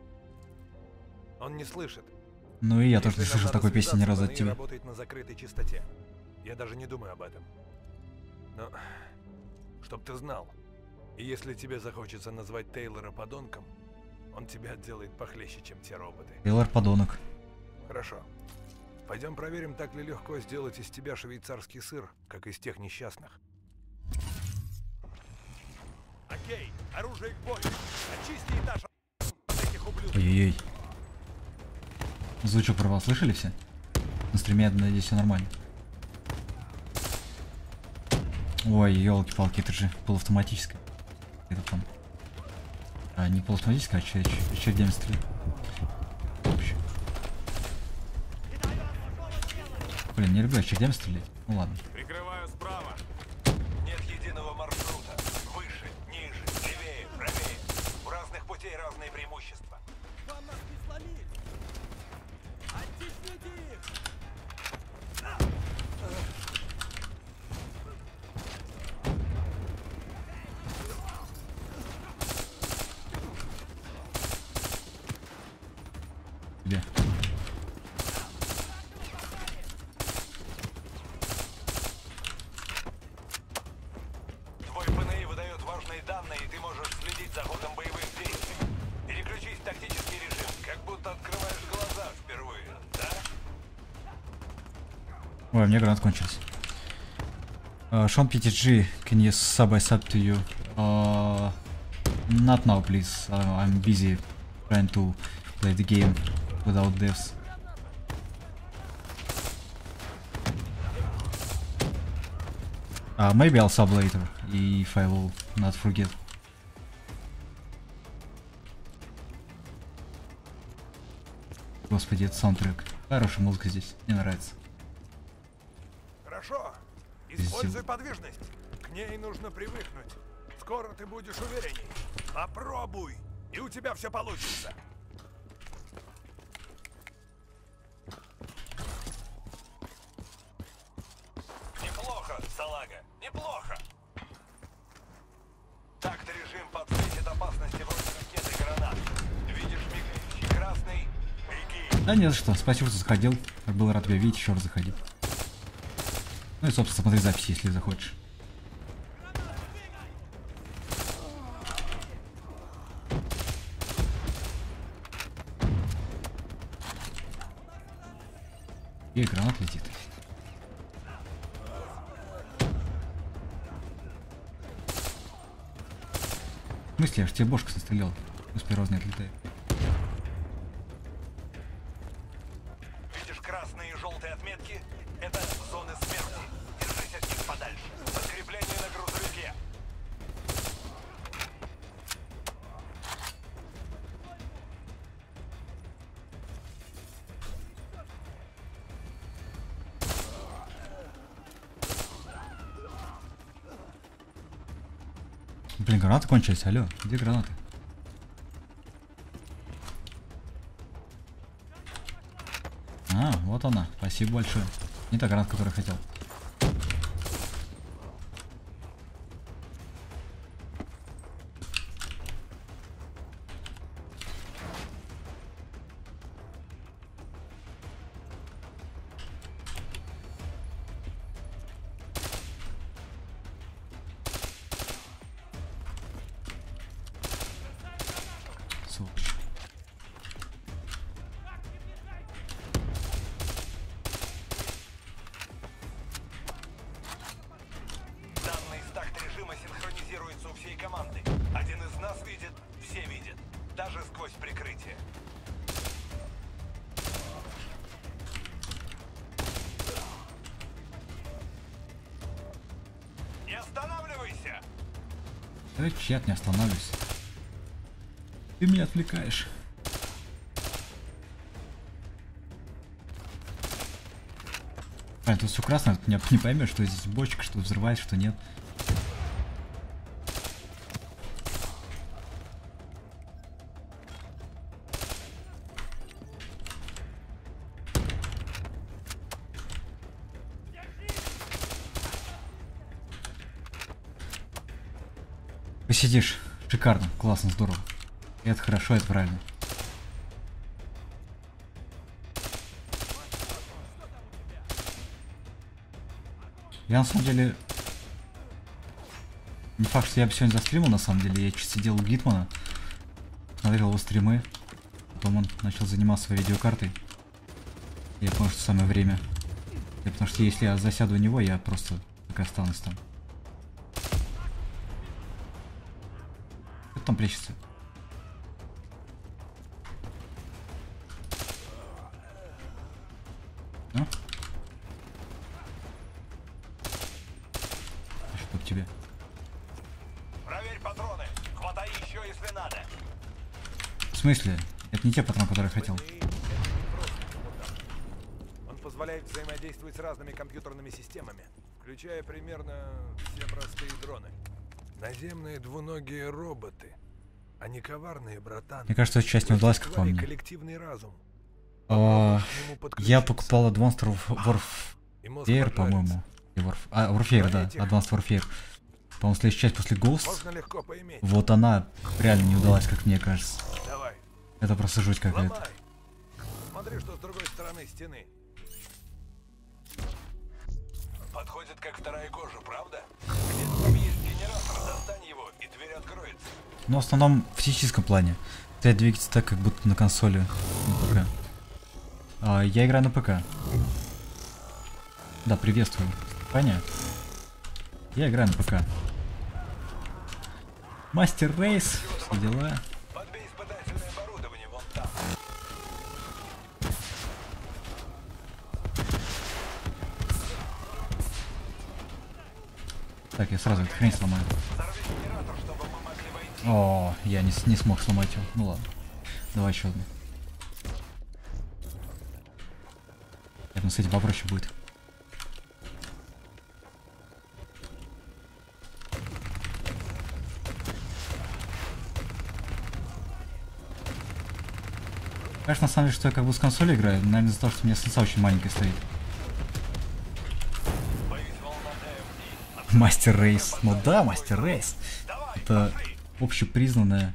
Он не слышит. Ну и я тоже не Если нам слышал надо такой песни ни связаться, разу от PNI тебя. работает на закрытой частоте. Я даже не думаю об этом. Но, чтоб ты знал, и если тебе захочется назвать Тейлора подонком, Он тебя отделает похлеще, чем те роботы. Тейлор подонок. Хорошо. Пойдем проверим, так ли легко сделать из тебя швейцарский сыр, как из тех несчастных. Окей, оружие к бою. Очисти этаж от этих ублюдков. Ой-ой-ой. Звучок прорвал, слышали все? На стриме, я надеюсь, все нормально. Ой, елки-палки, это же полуавтоматическое. Это там. А, не полуавтоматическое, а еще где стреляет. Блин, не люблю очередями стрелять. Ну ладно. Прикрываю справа. Нет единого маршрута. Выше, ниже, левее, правее. У разных путей разные преимущества. Вам нас не сломить! Оттесните их! Где? Твой ПНИ выдает важные данные, и ты можешь следить за ходом боевых действий. Переключись в тактический режим, как будто открываешь глаза впервые, да? Ой, мне гранат кончились. Sean PTG, can you sub to you? Not now, please. I'm busy trying to play the game without devs. Maybe I'll sub later, if I will not forget. Господи, это саундтрек. Хорошая музыка здесь, мне нравится. Хорошо. Используй подвижность. К ней нужно привыкнуть. Скоро ты будешь уверенней. Попробуй, и у тебя все получится. Неплохо, салага, неплохо. Так режим подсветит опасности вроде ракеты и гранат. Видишь мигающий красный? Беги. Да не за что, спасибо, что заходил. Был рад тебя видеть, еще раз заходи. Ну и, собственно, смотри запись, если захочешь. И гранат летит. В смысле, я ж тебе бошку настрелял. Пусть первый не отлетает. Видишь красные и желтые отметки? Это зоны смерти. Держись от них подальше. Подкрепление на грузовике. Блин, гранаты кончились, алло, где гранаты? А, вот она, спасибо большое. Не та граната, которую хотел. Сволочь. Данный из такт режима синхронизируется у всей команды. Один из нас видит, все видят. Даже сквозь прикрытие. Не останавливайся! Давай чат, не останавливайся. Ты меня отвлекаешь. А, тут все красное, ты не поймешь, что здесь бочка, что взрывается, что нет. Посидишь. Шикарно, классно, здорово. Это хорошо, это правильно. Я на самом деле... Не факт, что я бы сегодня застримил, на самом деле. Я чуть сидел у Гитмана. посмотрел его стримы. Потом он начал заниматься своей видеокартой. Я понял, что самое время. Потому что если я засяду у него, я просто так и останусь там. Кто там прячется? Ну? Что к тебе? Проверь патроны. Хватай еще, если надо. В смысле? Это не те патроны, которые я хотел. Он позволяет взаимодействовать с разными компьютерными системами, включая примерно все простые дроны. Наземные двуногие роботы. Они коварные, братан. Мне кажется, эта часть не удалась, как по мне. Коллективный разум. Я покупал Advanced Warfare, по-моему. Warfare, да. Advanced Warfare. По-моему, следующая часть после Ghost. Вот она реально не удалась, как мне кажется. Давай. Это просто жуть какая-то. Смотри, что с другой стороны стены. Подходит как вторая кожа, правда? Где-то там есть генератор, достань его, и дверь откроется. Но в основном в физическом плане. Ты двигаться так, как будто на консоли, на ПК. Я играю на ПК. Да, приветствую. Понятно. Я играю на ПК. Мастер Рейс, все дела. Подбей испытательное оборудование вон там. Так, я сразу эту хрень сломаю. О, я не смог сломать его. Ну ладно. Давай еще одну. Я думаю, с этим попроще будет. Конечно, на самом деле, что я как бы с консоли играю, наверное, из-за того, что у меня сенса очень маленькая стоит. Мастер Рейс. Ну да, Мастер Рейс. Это общепризнанное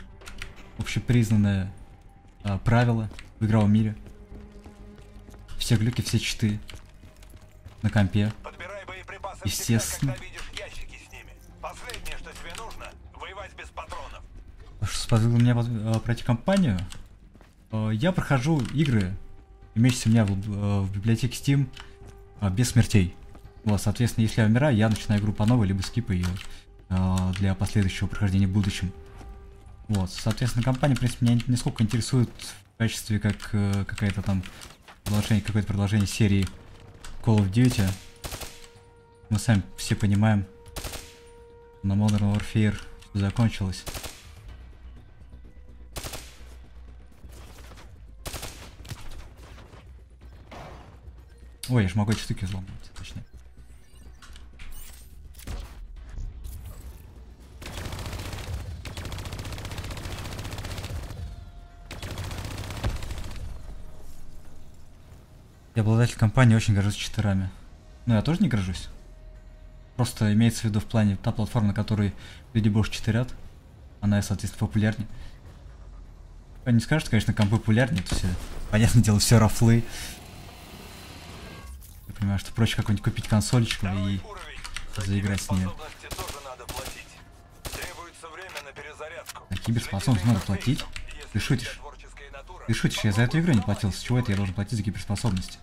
правило в игровом мире. Все глюки, все читы на компе. Естественно. Последнее, что тебе нужно, воевать без патронов. Что сподвигло меня пройти кампанию? Я прохожу игры, имеющиеся у меня в библиотеке Steam, без смертей. Вот, соответственно, если я умираю, я начинаю игру по новой, либо скипаю ее для последующего прохождения в будущем. Вот, соответственно, компания, в принципе, меня нисколько интересует в качестве как какое-то там какое-то продолжение серии Call of Duty. Мы сами все понимаем, на Modern Warfare все закончилось. Ой, я же могу эти штуки взломать, точнее. Я обладатель компании, очень горжусь читерами. Ну, я тоже не горжусь. Просто имеется в виду в плане та платформа, на которой люди больше читерят. Она, соответственно, популярнее. Не скажешь, конечно, компы популярнее, это все, понятное дело, все рафлы. Я понимаю, что проще какую-нибудь купить консольчику и заиграть с ней. На киберспособность надо платить? Ты шутишь? Ты шутишь, я за эту игру не платил. С чего это я должен платить за киберспособность?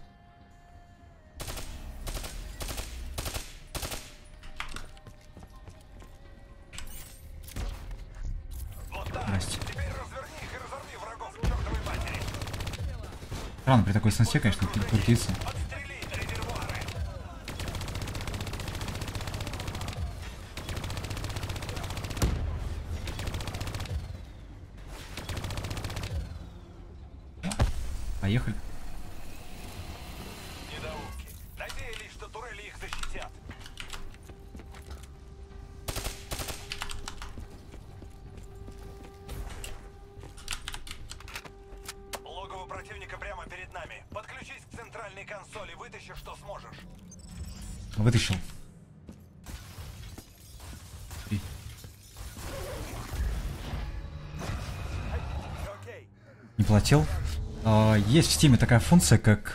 Здрасте. Странно при такой сенсе, конечно, крутиться. Поехали. Недоумки. Надеялись, что турели их защитят. Логово противника прямо перед нами. Подключись к центральной консоли, вытащи, что сможешь. Вытащил. Не платил? Есть в Steam такая функция, как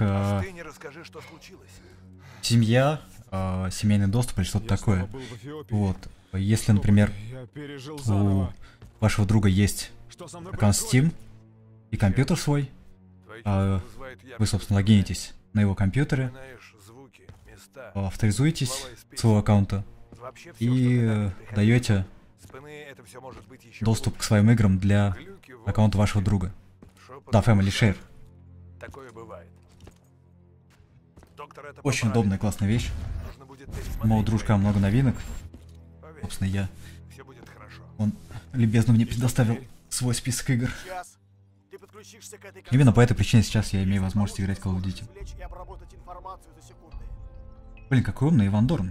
семья, семейный доступ или что-то такое. Вот. Если, например, у вашего друга есть Что со мной аккаунт происходит? Steam и компьютер свой. Твои А, чувства вызывают Вы, яркие собственно, воспоминания. логинитесь на его компьютере, Вспоминаешь звуки, места. авторизуетесь Слова из с песен. своего аккаунта Вообще всё, и что когда-то приходило. даете Спины это всё может быть ещё доступ к лучше. своим играм для Глюки, вот, аккаунта вашего друга. шёпот Да, в Family ушах. Share. Такое бывает. Доктор это Очень поправит. удобная, классная вещь. Нужно будет У пересмотреть моего дружка твои- много новинок. Поверь, Собственно, я всё будет хорошо. он любезно мне предоставил свой список игр. Сейчас ты подключишься к этой Именно по консоли. этой причине сейчас я имею Если возможность играть в Call of получится, Duty. сможешь извлечь и обработать информацию за секунды. Блин, какой умный Иван Дорн.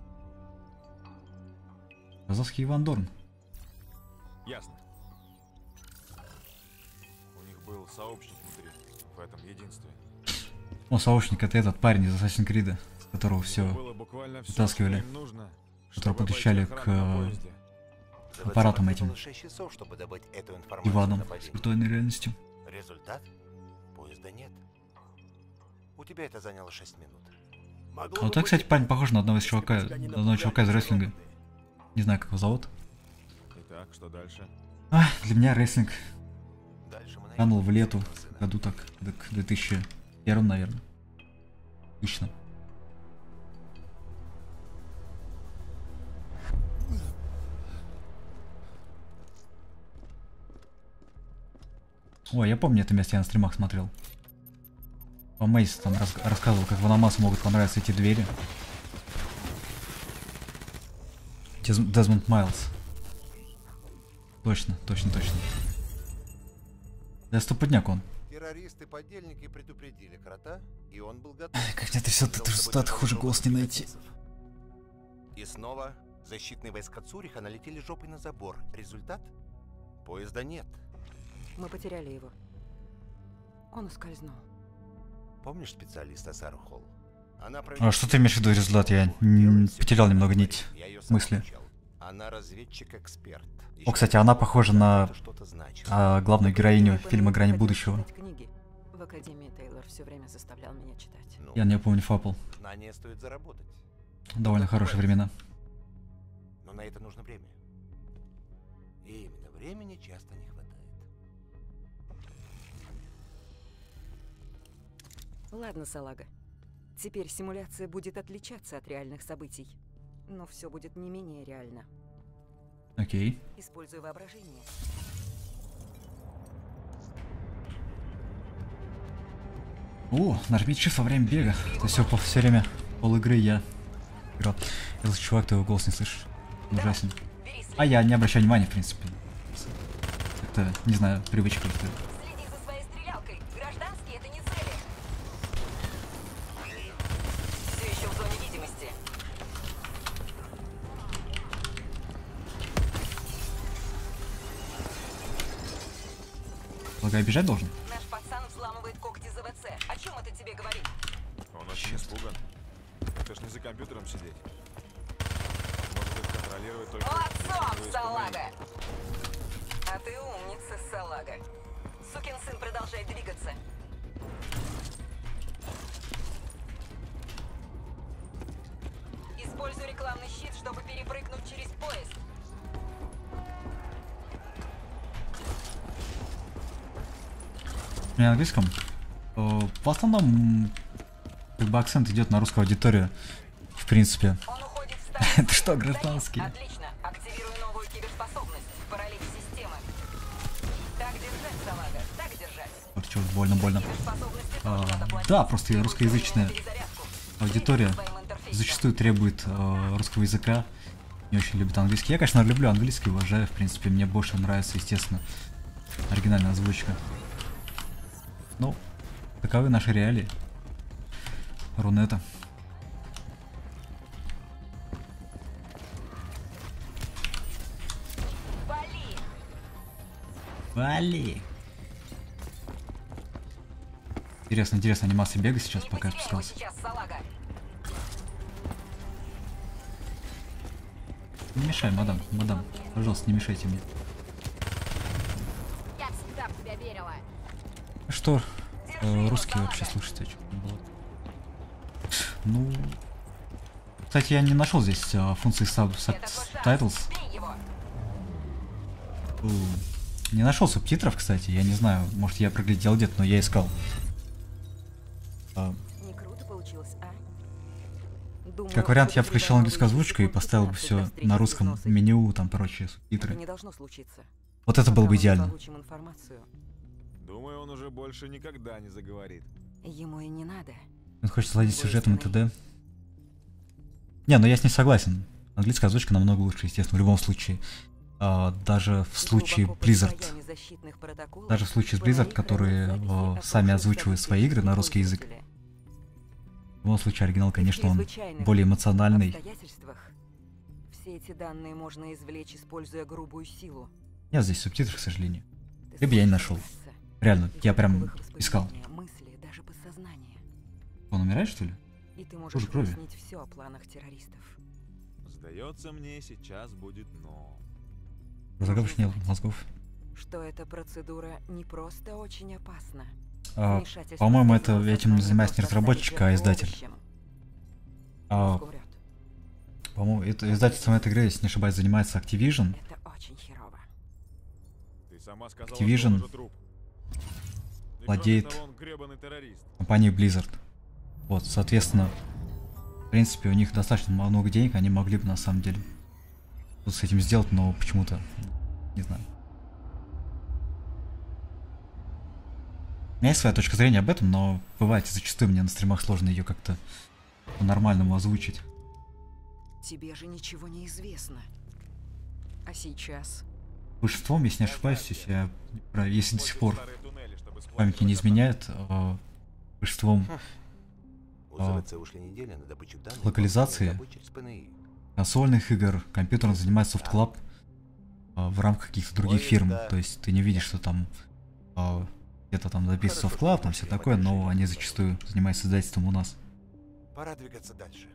Казахский Иван Дорн. Ясно. У них был сообщник внутри, в этом единстве. О, сообщник, это этот парень из Assassin's Creed, с которого все Было буквально всё, вытаскивали, что им нужно, которые чтобы подключали обойти охрану на к поезде. аппаратом потребовало этим. 6 часов, чтобы добыть эту информацию Иваном о с нападении. виртуальной реальностью. Результат? Поезда нет. У тебя это заняло 6 минут. Могло А вот бы это, кстати, быть парень и похож на одного из если бы чувака, тебя не на одного чувака из напугали рестлинга. роботы. Не знаю, как его зовут. Итак, что дальше? Для меня рестлинг Дальше мы канул в найдем лету, сына сына. году так, к 2001, наверное. Точно. Ой, я помню это место, я на стримах смотрел. Мейс там рассказывал, как в Аномасу могут понравиться эти двери. Дезмонд Майлз. Точно, точно, точно. Да стопудняк он. Террористы-подельники предупредили крота, и он был готов. Как мне трясет этот результат, хуже голос не найти. И снова защитные войска Цюриха налетели жопой на забор. Результат? Поезда нет. Мы потеряли его. Он ускользнул. Помнишь специалиста Сару Холл? Она А что ты имеешь в виду результат? Я потерял немного нить мысли. Она разведчик-эксперт. О, кстати, она похожа на главную героиню фильма «Грани Хотел будущего». читать книги. В Академии Тейлор все время заставлял меня читать. Ну, Я не помню Фапл. знания стоит заработать. Довольно хорошие времена. Но на это нужно время. И именно времени часто не хватает. Ладно, салага. Теперь симуляция будет отличаться от реальных событий. Но все будет не менее реально. Окей. Используй воображение. О, нажмите shift во время бега. То есть все время пол игры я играл. Этот чувак, ты его голос не слышишь. Он ужасен. А я не обращаю внимания, в принципе. Это, не знаю, привычка просто. Следи за своей стрелялкой. Гражданские — это не цели. Все еще в зоне видимости. Полагаю, бежать должен? Наш пацан взламывает когти ЗВЦ. О чем это тебе говорит? Он очень испуган. Это ж не за компьютером сидеть. Может их контролировать только... Молодцом, через салага! А ты умница, салага. Сукин сын продолжает двигаться. Используй рекламный щит, чтобы перепрыгнуть через поезд. На английском. В основном, как бы акцент идет на русскую аудиторию. В принципе. Он уходит в станцию. Это что, гражданские? Отлично. Активирую новую киберспособность. Паралич системы. Так держать, салага. Так держать. Вот чё, больно. Киберспособности тоже надо платить. Да, просто Ты русскоязычная перезарядку. аудитория Следи за своим интерфейсом. зачастую требует русского языка. Не очень любит английский. Я, конечно, люблю английский, уважаю. В принципе, мне больше нравится, естественно, оригинальная озвучка. Ну, таковы наши реалии. Рунета. Вали! Вали! Интересно, анимация бега сейчас, Не пока я потеряй его спускался. сейчас, салага. Не мешай, мадам, пожалуйста, не мешайте мне. Я всегда в тебя верила. Что русские вообще слушать, о чем было? Ну, кстати, я не нашел здесь функции subtitles. Бей его! Не нашел субтитров, кстати, я не знаю, может я проглядел где-то, но я искал. Не круто получилось, а? Думаю, Как вариант, я что-то включил английскую недавно озвучку и увидели поставил бы после все встречи на с русском Износой. меню, там прочие Это субтитры. не должно случиться. Вот это Пока было бы мы не идеально. получим информацию, Думаю, он уже больше никогда не заговорит. ему и не надо. Он хочет сладить с сюжетом и т.д. Не, ну я с ней согласен. Английская озвучка намного лучше, естественно, в любом случае. Даже в случае Глубоко под Blizzard. слоями защитных протоколов Даже в случае с фонари Blizzard, хранят которые записи о сами прошлых озвучивают свои событиях игры на русский язык. пользователя. В любом случае, оригинал, конечно, он В чрезвычайных более эмоциональный. обстоятельствах все эти данные можно извлечь, используя грубую силу. Нет здесь субтитров, к сожалению. Ты Либо я не сможешь нашел. вырваться Реально, из я прям глубоких искал. воспоминаний, мысли, даже подсознания. Он умирает, что ли? И ты можешь Тоже крови. выяснить все о планах террористов. Сдается мне, сейчас будет но. Разогревших нет мозгов. Что эта процедура не просто очень опасна. Вмешательство По-моему, в это казино этим сознания занимается не просто разработчик, а станет издатель. овощем. А, Мозг умрет. по-моему, это издательством этой игры, если не ошибаюсь, занимается Activision. Это очень херово. Ты сама сказала, Activision что он уже труп. И владеет кроме того, он гребаный террорист. компанией Blizzard. Вот, соответственно, в принципе, у них достаточно много денег, они могли бы на самом деле что-то с этим сделать, но почему-то, не знаю. У меня есть своя точка зрения об этом, но бывает зачастую мне на стримах сложно ее как-то по-нормальному озвучить. Тебе же ничего не известно. А сейчас? Большинством, если не ошибаюсь, если до сих пор память не изменяет, большинством У ЗВЦ ушли недели на добычу данных, локализации добычу с ПНИ. консольных игр, компьютерных занимается Soft Club в рамках каких-то других фирм. То есть ты не видишь, что там где-то там записывается Soft Club, там все такое, но они зачастую занимаются издательством у нас. Пора двигаться дальше.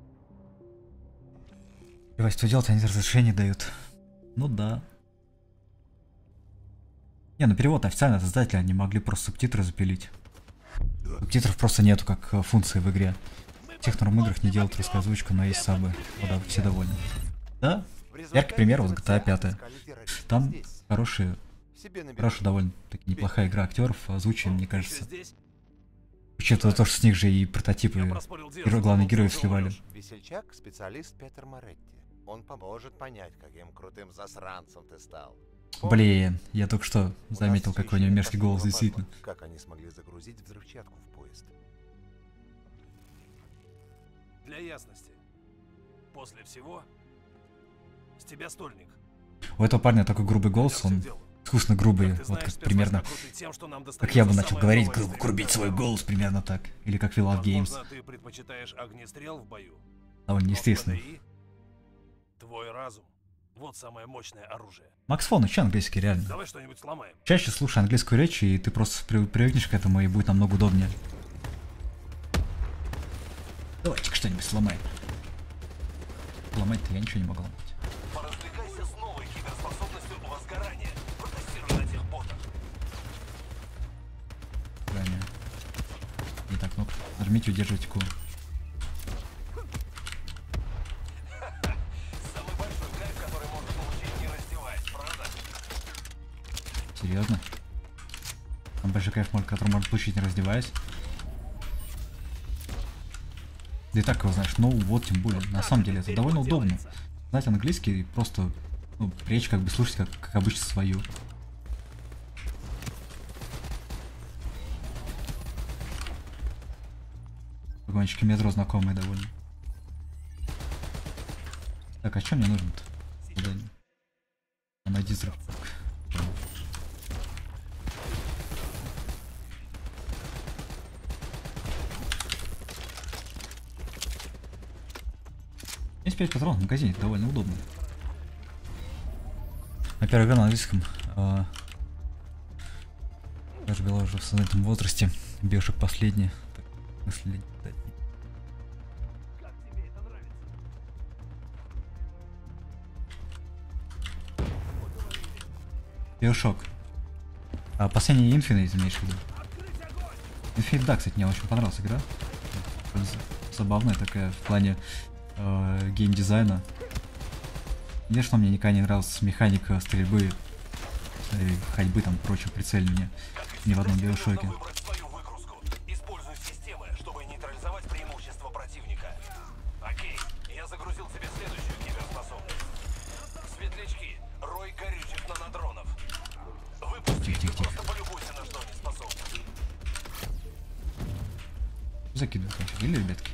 Плевать, что делать, они разрешение дают. Ну да. Не, ну перевод официально от издателя, они могли просто субтитры запилить. Субтитров просто нету как функции в игре. В тех норм играх не делают русскую озвучку, но есть сабы. Вот, да, все довольны. Да, яркий пример, вот GTA 5. Там хорошая довольно таки неплохая игра актеров, озвучивание, мне кажется. Учитывая то, что с них же и прототипы главных героев сливали. Весельчак — специалист Петер Моретти. Он поможет понять, каким крутым засранцем ты стал. Блин, я только что заметил, какой у него мерзкий голос, действительно. Как они смогли загрузить взрывчатку в поезд? Для ясности. После всего, с тебя стольник. У этого парня такой грубый голос, он искусственно грубый, вот как примерно, как я бы начал говорить, грубить свой голос, примерно так. Или как Will Games. Ты предпочитаешь огнестрел в бою? Довольно естественно. Твой разум. Вот самое мощное оружие. Макс Фон, учи английский, реально. Давай что-нибудь сломаем. Чаще слушай английскую речь, и ты просто привыкнешь к этому, и будет намного удобнее. Давайте-ка что-нибудь сломаем. Ломать-то я ничего не могу ломать. Поразвлекайся с новой киберспособностью возгорания. Протестируй на тех ботах. Правильно. Итак, кнопку. Нажмите, удерживайте Q. Самый большой кайф, который можно получить, не раздеваясь, правда? Серьезно? Там большой кайф, который можно получить, не раздеваясь. Да и так его знаешь, ну вот тем более. На самом деле это довольно удобно. Знать английский и просто речь как бы слушать как обычно свою. Погонщики метро знакомые довольно. Так, а что мне нужно-то? Задание. Найди взрыв. Есть 5 патронов в магазине, это довольно удобно. А первая игра на английском. Даже была уже в сознательном возрасте. Биошок последняя. Мысли. Биошок. А последний Infinite, имеешь в виду? Infinite, да, кстати, мне очень понравилась игра. Забавная такая в плане геймдизайна. Конечно, мне никогда не нравилась механика стрельбы ходьбы, там, прочего прицеливания. Ни в одном биошоке. Используй системы, чтобы нейтрализовать преимущество противника. Окей, я загрузил тебе следующую киберспособность. Светлячки, рой горючих нанодронов. Выпусти их, просто полюбуйся, на что они способны. Закидывают или ребятки?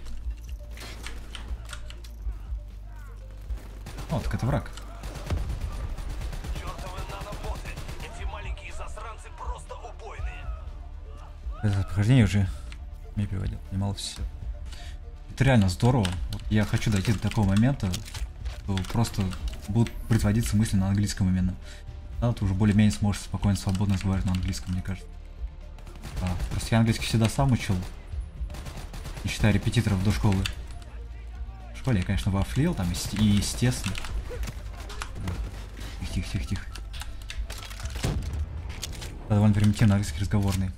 О, так это враг. Чёртовы наноботы, эти маленькие засранцы просто убойные. Это прохождение уже не приводил, понимал все. Это реально здорово. Вот я хочу дойти до такого момента, что просто будут производиться мысли на английском именно. Да, ты уже более-менее сможешь спокойно, свободно разговаривать на английском, мне кажется. Просто я английский всегда сам учил, не считая репетиторов до школы. В школе я, конечно, вафлил там и естественно. Тихо. Довольно примитивно английский разговорный.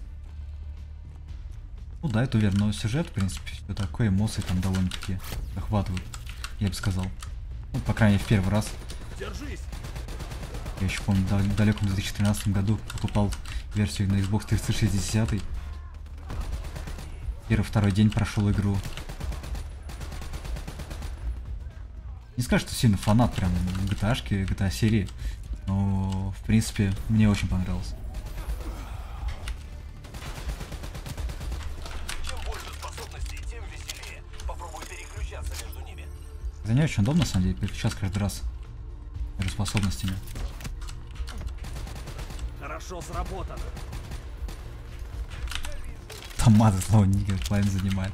Ну да, это уверен, но сюжет, в принципе, все такое, эмоции там довольно-таки захватывают, я бы сказал. Ну, по крайней мере, в первый раз. Держись! Я еще помню, в далеком 2013 году покупал версию на Xbox 360. Первый-второй день прошел игру. Не скажу, что сильно фанат прям GTA-шки, GTA серии, но в принципе мне очень понравилось. Чем больше способностей, тем веселее. Попробуй переключаться между ними. Это не очень удобно, на самом деле, переключаться каждый раз между способностями. Хорошо сработано. Томаты снова нигер половину занимает.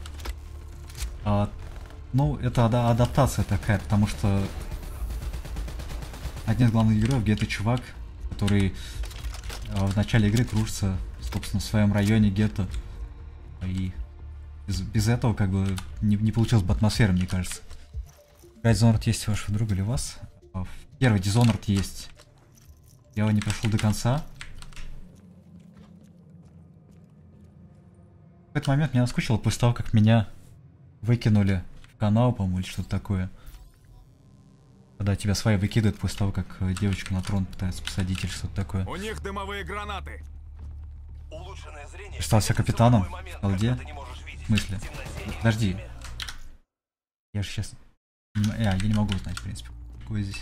Ну, это адаптация такая, потому что один из главных героев, где-то чувак, который в начале игры кружится, собственно, в своем районе гетто. И без этого как бы не получилось бы атмосфера, мне кажется. Dishonored есть у вашего друга или у вас? Первый Dishonored есть. Я его не прошел до конца. В этот момент меня наскучило после того, как меня выкинули в канал, по-моему, или что-то такое. Когда тебя свои выкидывают после того, как девочку на трон пытаются посадить или что-то такое. У них дымовые гранаты. Улучшенное зрение. Остался капитаном в колде. В смысле? Подожди. Я же сейчас... Я не могу узнать, в принципе. Какой здесь?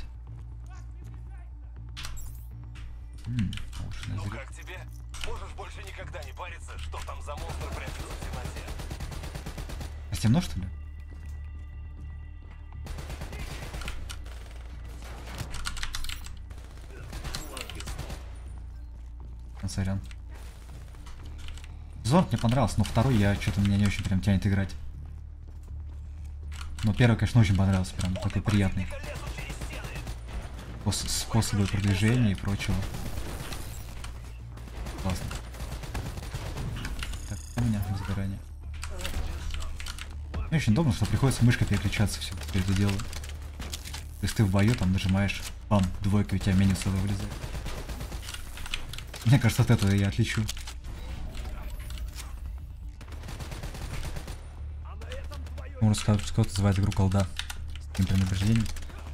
Ну как тебе? Можешь больше никогда не париться, что там за монстр прячется в темноте. А темно, что ли? Сорян. Зонт мне понравился, но второй я что-то меня не очень прям тянет играть. Но первый, конечно, очень понравился, прям такой приятный. Способы продвижения и прочего. Классно. Так, у меня загорание. Мне очень удобно, что приходится мышкой переключаться все это дело. То есть ты в бою там нажимаешь бам, двойка, у тебя меню сразу вылезает. Мне кажется, от этого я отличу. Можно сказать, что называет игру колда с таким пренебрежением.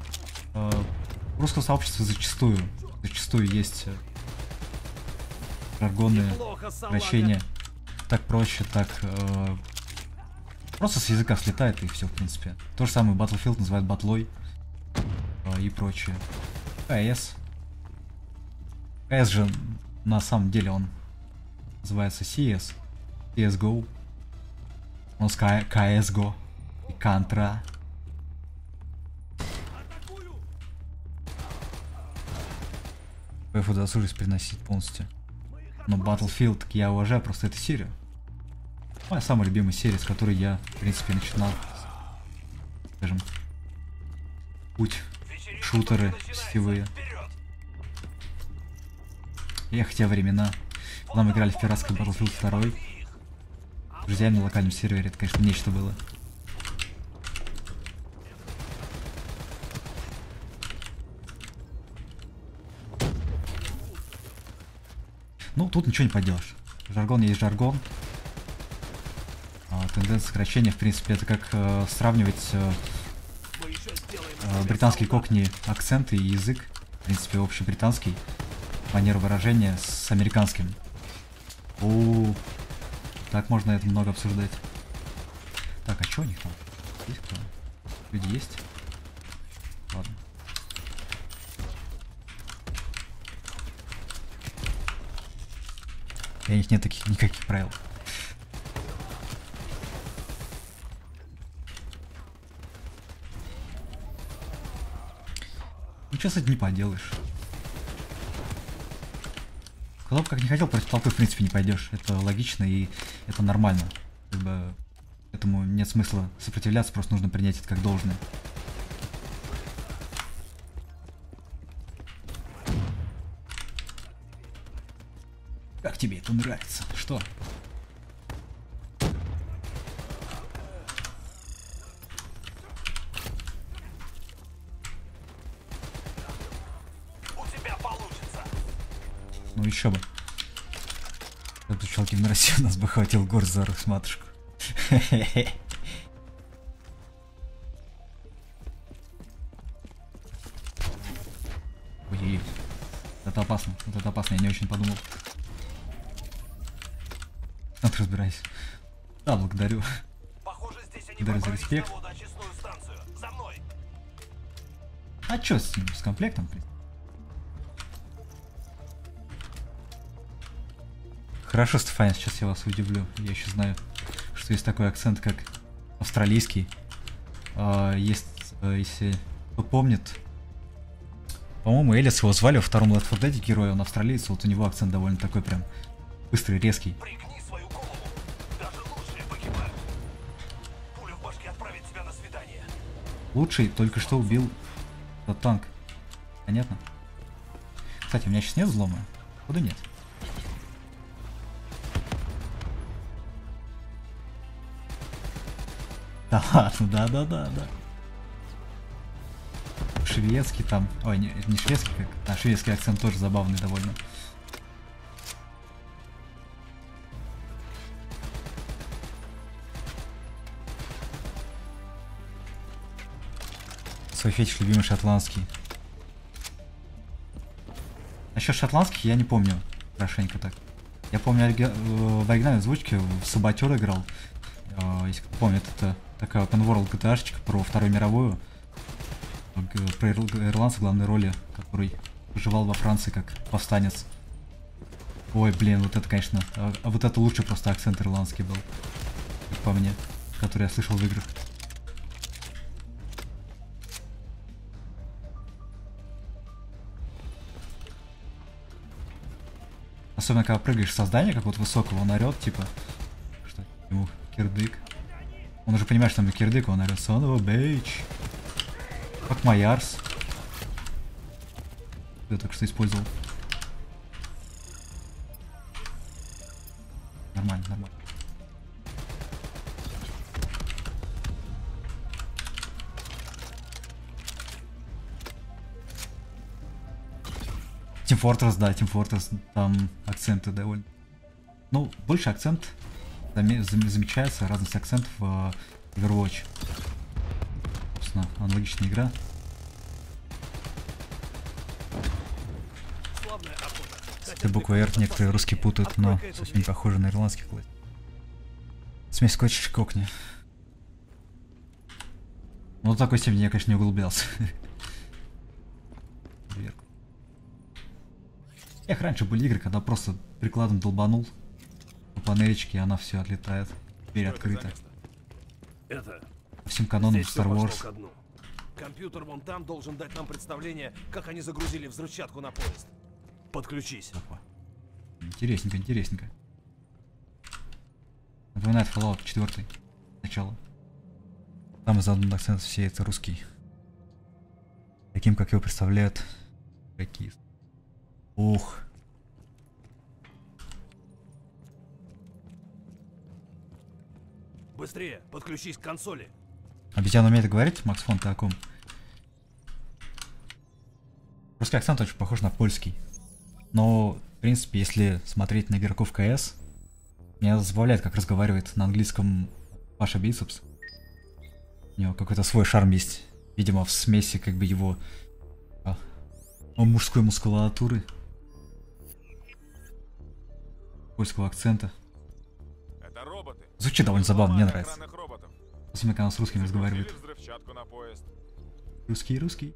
У русского сообщества зачастую есть жаргонные обращения. Так проще, так просто с языка слетает и все, в принципе. То же самое Battlefield называют батлой и прочее. КС же на самом деле он называется CS, CSGO, он CSGO и Contra. PF удосужусь переносить полностью. Но Battlefield так я уважаю просто эту серию. Моя самая любимая серия, с которой я, в принципе, начинал, скажем, путь шутеры сетевые. Эх, те времена, когда мы играли в пиратский Battlefield 2. Друзья, на локальном сервере, это, конечно, нечто было. Ну, тут ничего не поделаешь. Жаргон есть жаргон. Тенденция сокращения, в принципе, это как сравнивать британский кокни акценты и язык. В принципе, общий британский. манеру выражения с американским. Так можно это много обсуждать. Так, а что у них там? Есть кто? Люди есть? Ладно. У них нет таких никаких правил. Ничего с этим не поделаешь. Кто бы как не хотел, против толпы в принципе не пойдешь. Это логично и это нормально. Как бы этому нет смысла сопротивляться, просто нужно принять это как должное. Как тебе это нравится? Что? У тебя получится. Ну еще бы. Как бы чалки в России, у нас бы хватил гор за рук с матушку. Ой, это опасно, вот это опасно, я не очень подумал. Вот разбирайся. Да, благодарю. Похоже, здесь они Благодарю за пробрались респект. на водоочистную станцию. За мной. А чё с ним, с комплектом? В принципе? Хорошо, Стефания, сейчас я вас удивлю. Я еще знаю, что есть такой акцент, как австралийский. Есть, если кто помнит, по-моему, Элис его звали во втором Left 4 Dead героя, он австралиец, вот у него акцент довольно такой прям быстрый, резкий. Пригни свою голову. Даже лучшие погибают. Пуля в башке отправит тебя на свидание. Лучший только что убил тот танк. Понятно? Кстати, у меня сейчас нет взлома? Куда нет? Да ладно, да. Шведский там. Ой, не шведский, как. А шведский акцент тоже забавный довольно. Свой фетиш любимый шотландский. Насчет шотландских я не помню хорошенько так. Я помню в оригинальной озвучке в Саботер играл. Если кто помнит, это такая open world GTA-шечка про Вторую мировую. Про ирландца в главной роли, который выживал во Франции как повстанец. Ой, блин, вот это, конечно. Вот это лучший просто акцент ирландский был, как по мне, который я слышал в играх. Особенно, когда прыгаешь со здания какого-то высокого, он орёт, типа, что ему кирдык. Он уже понимает, что ему кирдык, он орёт, son of a bitch. Как Майарс. Я только что использовал. Нормально. Team Fortress, да, Team Fortress, там акценты довольно. Ну, больше акцент замечается, разность акцентов в Overwatch. Собственно, аналогичная игра. Ты букву R некоторые русские путают, но совсем не похоже на ирландский класс. Смесь скотч кокни. Ну, до такой степени я, конечно, не углублялся. Эх, раньше были игры, когда просто прикладом долбанул по панелечке, и она все отлетает. Дверь открыта. Это... По всем канонам Здесь Star всё пошло Wars. ко дну. Компьютер вон там должен дать нам представление, как они загрузили взрывчатку на поезд. Подключись. Опа. Интересненько. Напоминает Fallout 4. Начало. Там задан акцент все это русский. Таким, как его представляют какие. Ух. Быстрее, подключись к консоли. Обезьяна умеет говорить? Макс Фон, ты о ком? Русский акцент очень похож на польский. Но, в принципе, если смотреть на игроков КС, меня забавляет, как разговаривает на английском Паша Бицепс. У него какой-то свой шарм есть. Видимо, в смеси как бы его мужской мускулатуры польского акцента. Это роботы. Звучит довольно забавно, мне нравится. Охранных роботов. Особенно, когда он с русскими разговаривает. Или взрывчатку на поезд. Русский.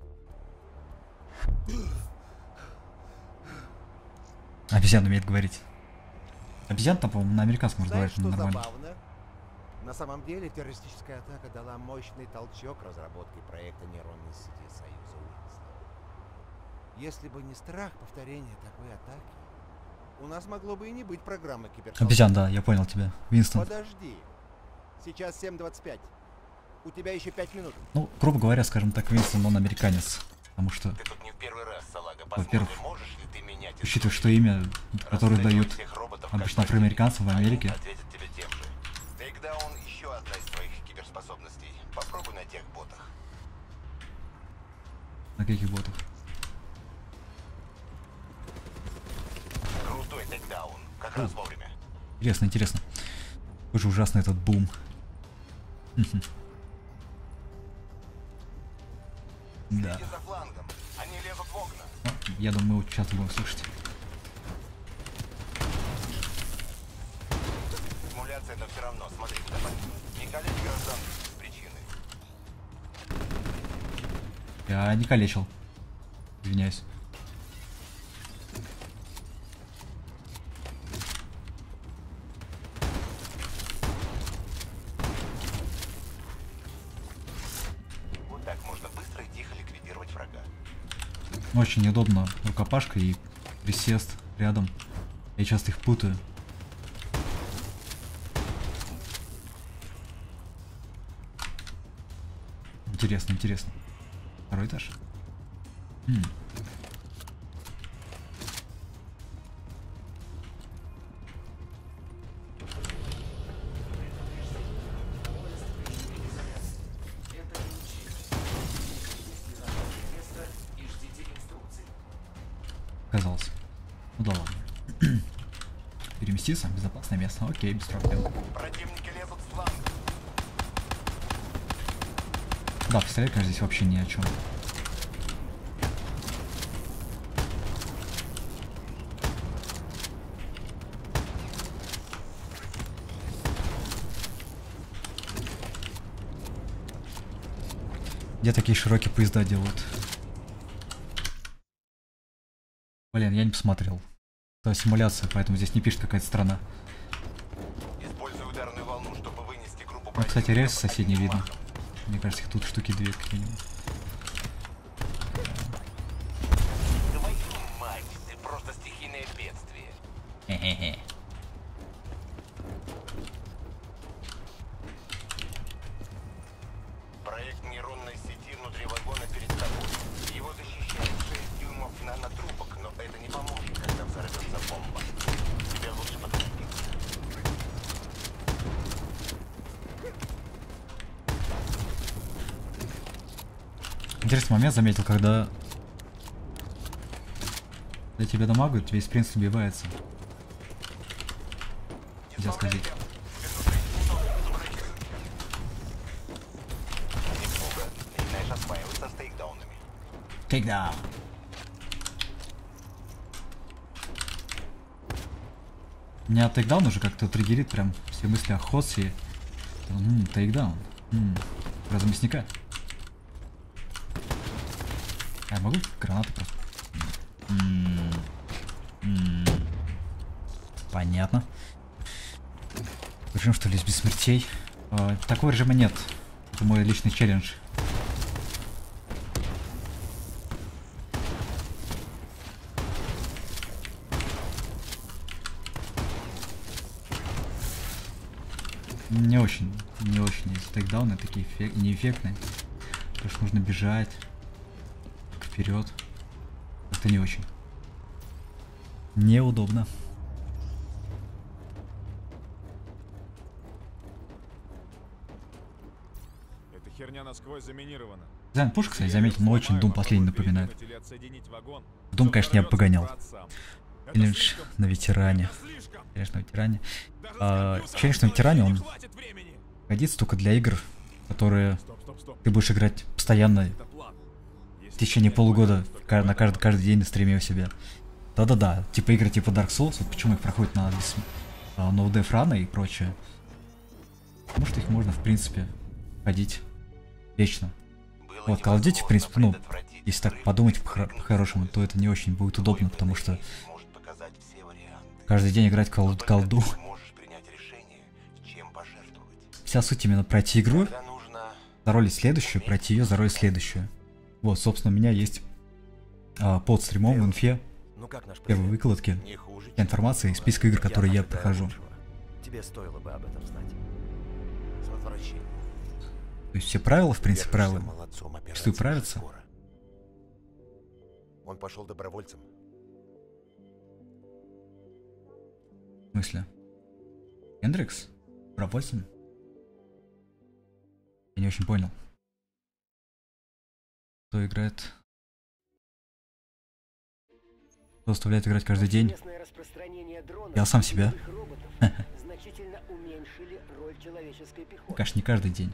Обезьян умеет говорить. Обезьян там, по-моему, на американском Знаешь, разговаривает что нормально. забавно? На самом деле террористическая атака дала мощный толчок разработке проекта нейронной сети Союза Уинстона. Если бы не страх повторения такой атаки, у нас могло бы и не быть программы киберспорта. Обезьян, да, я понял тебя. Винстон. Подожди. Сейчас 7:25. У тебя еще 5 минут. Ну, грубо говоря, скажем так, Винстон, он американец. Потому что, Ты тут не в первый раз, Салага. во-первых, Можешь ли ты менять учитывая, что имя, которое дают обычно афроамериканцам в Америке, ответят тебе тем же. Тейкдаун еще одна из твоих киберспособностей. Попробуй на тех ботах. на каких ботах? Крутой тейкдаун. Как раз вовремя. Интересно. Какой же ужасный этот бум. Да. Следи за флангом. Они лезут в окна. Я думаю, мы сейчас будем слушать. Симуляция, но все равно. Смотри, давай. Не калечь гражданских без причины. Я не калечил. Извиняюсь. Вот так можно быстро и тихо ликвидировать врага. Очень неудобно рукопашка и присест рядом. Я часто их путаю. Интересно. Второй этаж. Казалось. Ну да ладно. Переместиться в безопасное место. Окей, без проблем. Противники лезут с фланга. Да, пистолетка здесь вообще ни о чем. Где такие широкие поезда делают? Блин, я не посмотрел. Это симуляция, поэтому здесь не пишет какая-то страна. Используй ударную волну, чтобы вынести группу. Ну, кстати, рельсы соседние видно. Мне кажется, их тут штуки две какие-нибудь. Твою мать, ты просто стихийное бедствие. Хе-хе-хе. Проект нейронной сети внутри вагона перед тобой. Его защищает 6 дюймов нанотрубок, но это не поможет, когда взорвется бомба. Тебе лучше поторопиться. Интересный момент заметил, когда тебя дамагают, весь принц убивается. Нельзя сказать. Неплохо. Начинаешь осваиваться с тейкдаунами. Тейкдаун. Меня тейкдаун уже как-то триггерит прям все мысли о Хосе. Тейкдаун. Про заместника. Я могу гранаты просто. Понятно. Режим, что ли, без смертей. Такого режима нет. Это мой личный челлендж. Не очень эти тейкдауны такие неэффектные. Потому что нужно бежать вперед. Это не очень. Неудобно. Эта херня насквозь заминирована. Дизайн пушек, кстати, заметил, но очень Doom последний напоминает. Doom, конечно, я погонял. Или лишь на ветеране. Конечно, на ветеране. Ощущение, что на ветеране он годится только для игр, которые ты будешь играть постоянно в течение полугода, на каждый день на стриме у себя. Да-да-да, типа игры типа Dark Souls, вот почему их проходят на No Death Run и прочее. Потому что их можно, в принципе, ходить вечно. Вот, Call of Duty, в принципе, ну, если так подумать по-хорошему, то это не очень будет удобно, потому что каждый день играть в колду. Вся суть именно пройти игру, заролить следующую, пройти ее, заролить следующую. Вот, собственно, у меня есть под стримом в инфе первой выкладки информации и списка игр, которые я прохожу. Тебе стоило бы об этом знать. С возвращением. То есть все правила, в принципе, правила. Что правятся. Он пошел добровольцем. В смысле? Хендрикс? Добровольцем? Я не очень понял. Кто играет? Кто заставляет играть каждый день? Я сам себя. Конечно, не каждый день.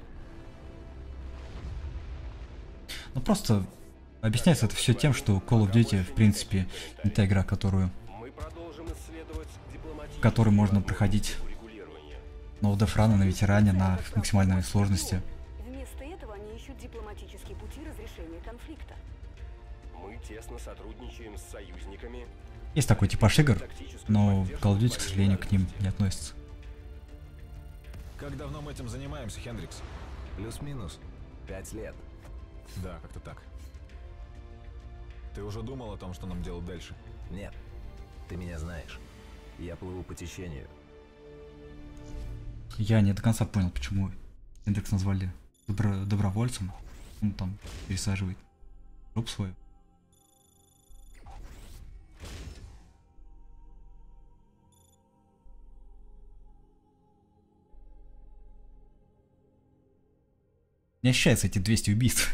Ну просто объясняется это все тем, что Call of Duty, в принципе, не та игра, которую можно проходить No Death Run на ветеране на максимальной сложности. Вместо этого они ищут дипломатические пути разрешения конфликта. Мы тесно сотрудничаем с союзниками. Есть такой типаж игр, но Call of Duty, к сожалению, к ним не относится. Как давно мы этим занимаемся, Хендрикс? Плюс-минус 5 лет. Да, как-то так. Ты уже думал о том, что нам делать дальше? Нет, ты меня знаешь. Я плыву по течению. Я не до конца понял, почему Хендрикс назвали добровольцем. Он там пересаживает труп свой. Не ощущается эти 200 убийств.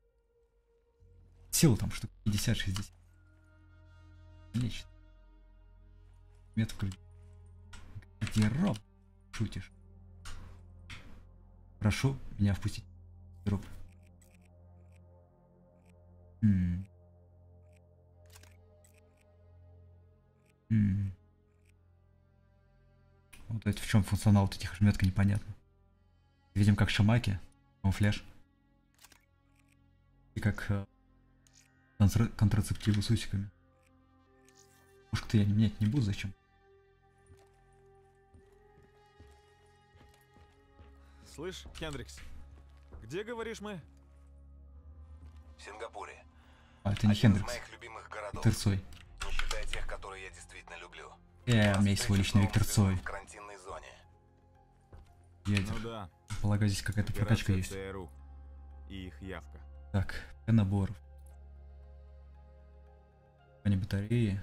Сила там штук 50-60. Лечит. Метод где роб? Шутишь. Прошу меня впустить в гроб. Вот это в чем функционал вот этих ошметок непонятно. Видим как шамаки, камуфляж. И как контрацептивы с усиками. Пушку-то я менять не буду, зачем? Слышь, Хендрикс, где, говоришь, мы? В Сингапуре. А, это не Хендрикс. Моих любимых городов. Виктор Цой. Не считая тех, которые я действительно люблю. У меня есть свой личный Виктор Цой. В карантинной зоне. Ядер. Ну да. Полагаю, здесь какая-то прокачка есть. ЦРУ и их явка. Так, наборов. Они батареи.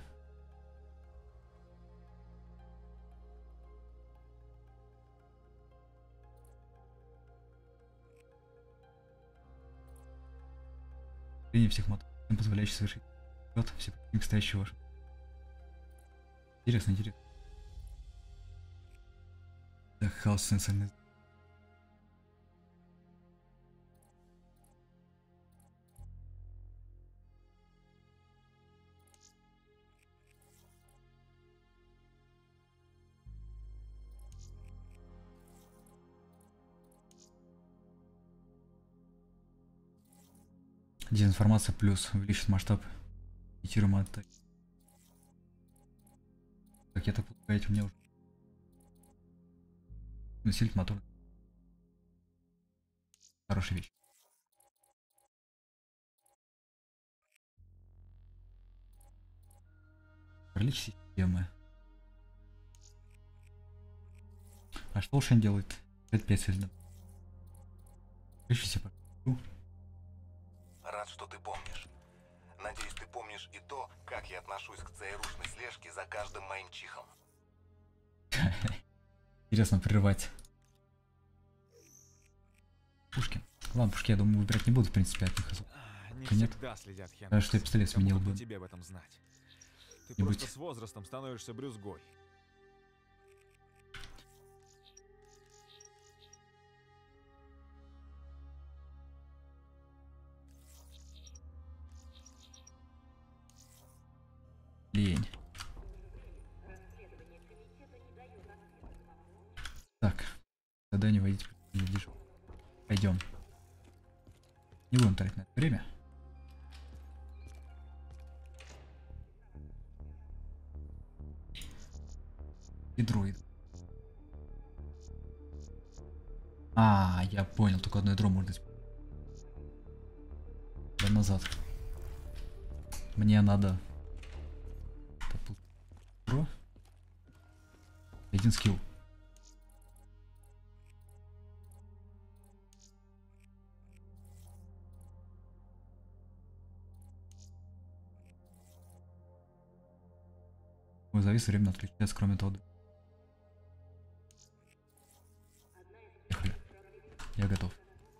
Всех мотов, позволяющих совершить вот все стоящие ваши. Интересно, интересно. Так, хаос сенсорный. Дезинформация плюс увеличит масштаб имитируемой атаки. Как это полагаете, мне уже усилить мотор. Хорошая вещь. Паралич системы. А что уж он делает? 5 сильно. Ищите, Рад, что ты помнишь. Надеюсь, ты помнишь и то, как я отношусь к ЦРУшной слежке за каждым моим чихом. Интересно прерывать. Пушки. Ладно, пушки, я думаю, выбирать не буду, в принципе, от них. Нет. Следят, даже что я пистолет сменил бы. Тебе об этом знать. Ты просто с возрастом становишься брюзгой. Лень. Задание водитель. Пойдем. Не будем тратить на это время. И дроид. А, я понял, только одно ядро может быть. Да назад. Мне надо... Один скилл. Мой завис временно отключается, кроме того. Поехали. Я готов.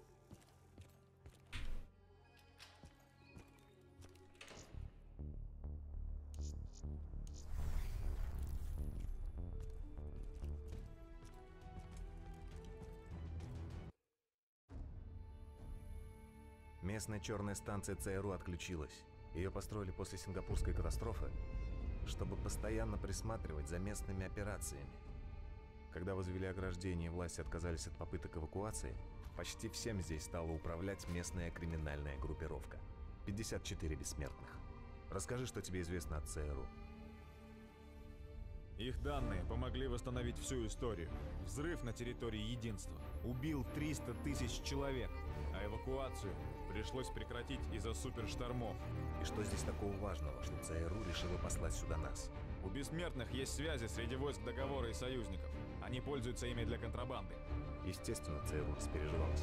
Местная черная станция ЦРУ отключилась. Ее построили после сингапурской катастрофы, чтобы постоянно присматривать за местными операциями. Когда возвели ограждение и власти отказались от попыток эвакуации, почти всем здесь стала управлять местная криминальная группировка. 54 бессмертных. Расскажи, что тебе известно от ЦРУ. Их данные помогли восстановить всю историю. Взрыв на территории Единства убил 300 тысяч человек, а эвакуацию пришлось прекратить из-за суперштормов. И что здесь такого важного, что ЦРУ решила послать сюда нас? У бессмертных есть связи среди войск договора и союзников. Они пользуются ими для контрабанды. Естественно, ЦРУ распереживалась.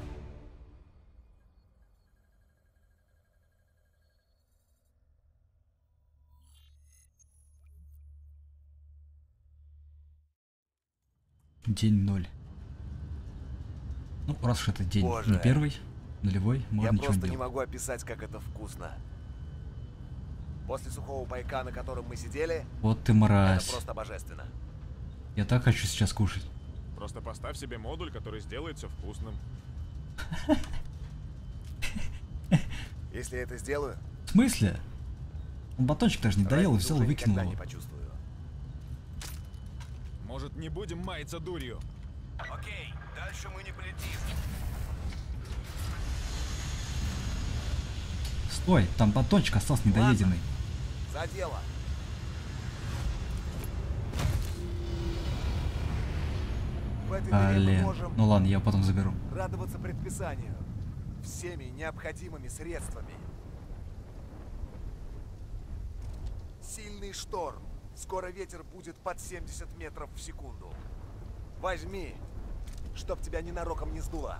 День 0. Ну, раз уж это день Боже. не первый, нулевой, можно Я ничего просто не не делать. могу описать, как это вкусно. После сухого пайка, на котором мы сидели, Вот ты это мразь. просто божественно. Я так хочу сейчас кушать. Просто поставь себе модуль, который сделает все вкусным. Если я это сделаю, В смысле? Он батончик даже не доел и разницы взял и уже выкинул никогда его. не почувствую. Может, не будем маяться дурью? Окей, дальше мы не полетим. Стой, там батончик остался недоеденный. За дело. В этой дыре мы Блин. можем Ну ладно, я потом заберу. радоваться предписанию всеми необходимыми средствами. Сильный шторм. Скоро ветер будет под 70 метров в секунду. Возьми, чтоб тебя ненароком не сдуло.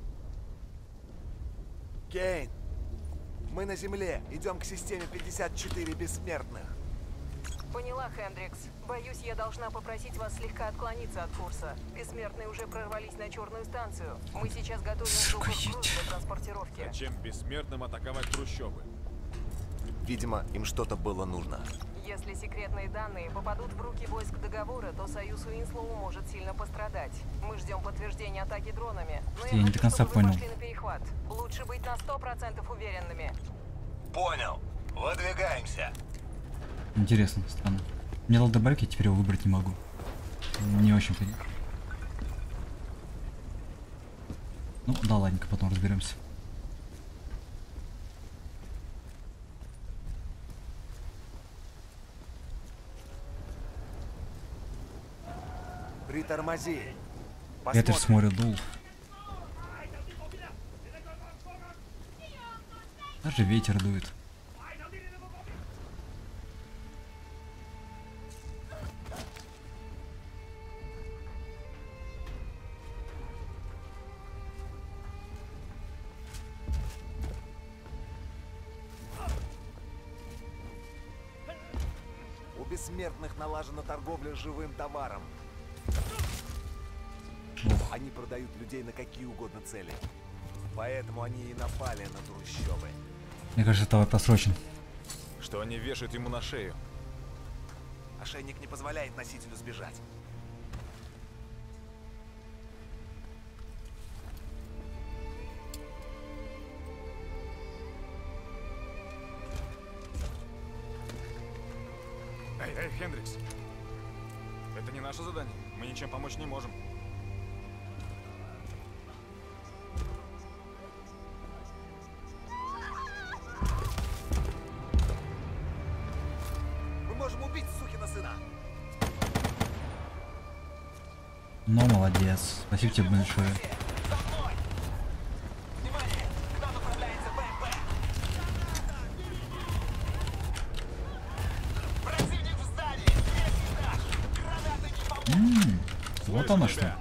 Кейн, мы на земле. Идем к системе 54 бессмертных. Поняла, Хендрикс. Боюсь, я должна попросить вас слегка отклониться от курса. Бессмертные уже прорвались на черную станцию. Мы сейчас готовим Сука, груз для транспортировки. Зачем бессмертным атаковать трущобы? Видимо, им что-то было нужно. Если секретные данные попадут в руки войск договора, то союз Уинслоу может сильно пострадать. Мы ждем подтверждения атаки дронами. Но Я не хочу, до конца чтобы вы понял. пошли на перехват. Лучше быть на 100% уверенными. Понял. Выдвигаемся. Интересно, странно. Мне дал добавить, я теперь его выбрать не могу. Не очень понятно. Ну, да ладненько, потом разберемся. Притормози. Ветер с моря дул. Даже ветер дует. У бессмертных налажена торговля живым товаром. Они продают людей на какие угодно цели. Поэтому они и напали на трущобы. Мне кажется, товар просрочен. Что они вешают ему на шею? Ошейник не позволяет носителю сбежать. Эй, Хендрикс. Это не наше задание. Мы ничем помочь не можем. Ну, молодец. Спасибо тебе большое. Вот оно что.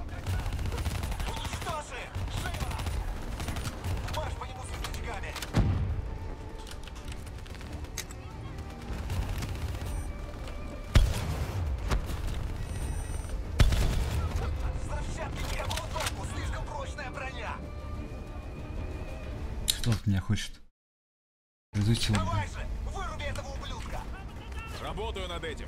Что от меня хочет? Изучил. Выруби этого ублюдка! Работаю над этим.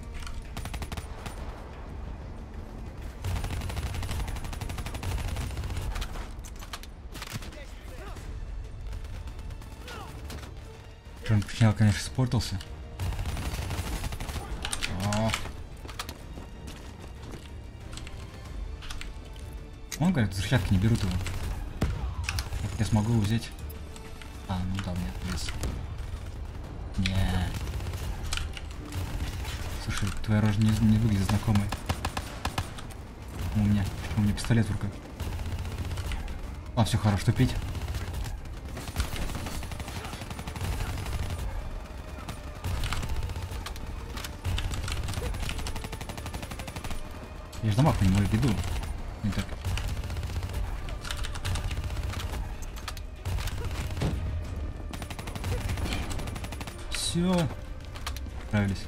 Джон Пучнял, конечно, испортился. Он говорит, взрывчатки не берут его. Как я смогу взять? А, ну да, нет, вес. Не. Слушай, твоя рожа не выглядит знакомой. Почему у меня пистолет в руках? А, все хорошо, пить. Я же дамаг по нему веду. Не так. Все. Справились.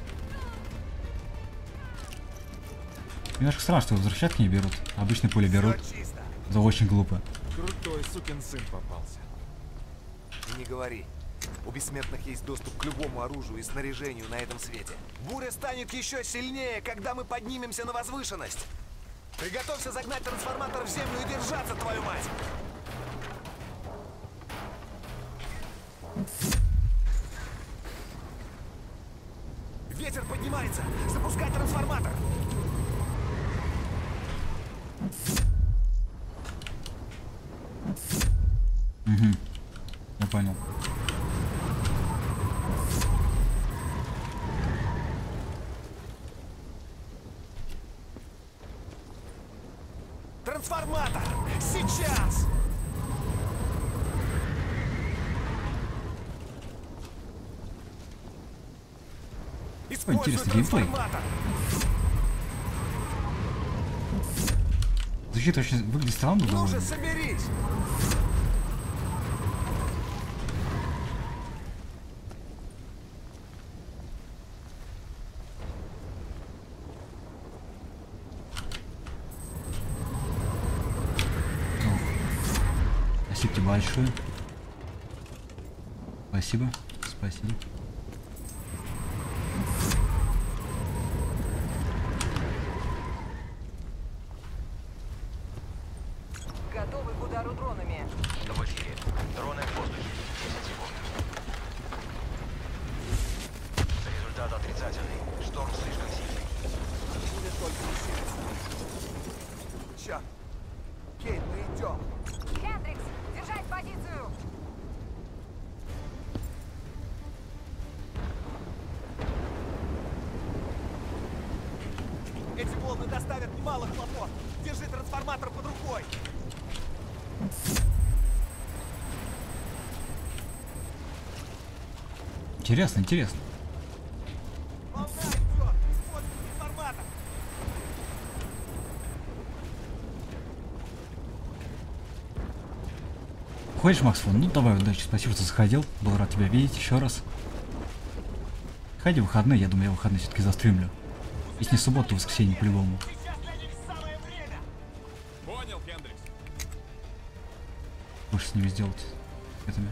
Немножко странно, что взрывчатки не берут. Обычные пули берут. Это очень глупо. Крутой сукин сын попался. И не говори. У бессмертных есть доступ к любому оружию и снаряжению на этом свете. Буря станет еще сильнее, когда мы поднимемся на возвышенность. Приготовься загнать трансформатор в землю и держаться, твою мать! Ветер поднимается! Запускай трансформатор! Угу. Я понял. Трансформатор! Сейчас! Интересный геймплей. Звучит очень, выглядит странно, Ну довольно. же, соберись! Спасибо тебе большое. Спасибо. Спасибо. Готовы к удару дронами. В эфире. Дроны в воздухе. 10 секунд. Результат отрицательный. Шторм слишком сильный. Будет только усилиться. Черт! Кейт, мы идем! Хендрикс, держать позицию! Эти волны доставят немало хлопот! Держи трансформатор под рукой! Интересно, интересно. Волна идет! Используй трансформатор! Ходишь, Макс Фон? Ну давай, удачи, спасибо, что заходил. Был рад тебя видеть еще раз. Ходи в выходные, я думаю, я в выходные все-таки застримлю. Если не субботу, то воскресенье по-любому. Понял, Хендрикс. Больше с ними сделать. Этими.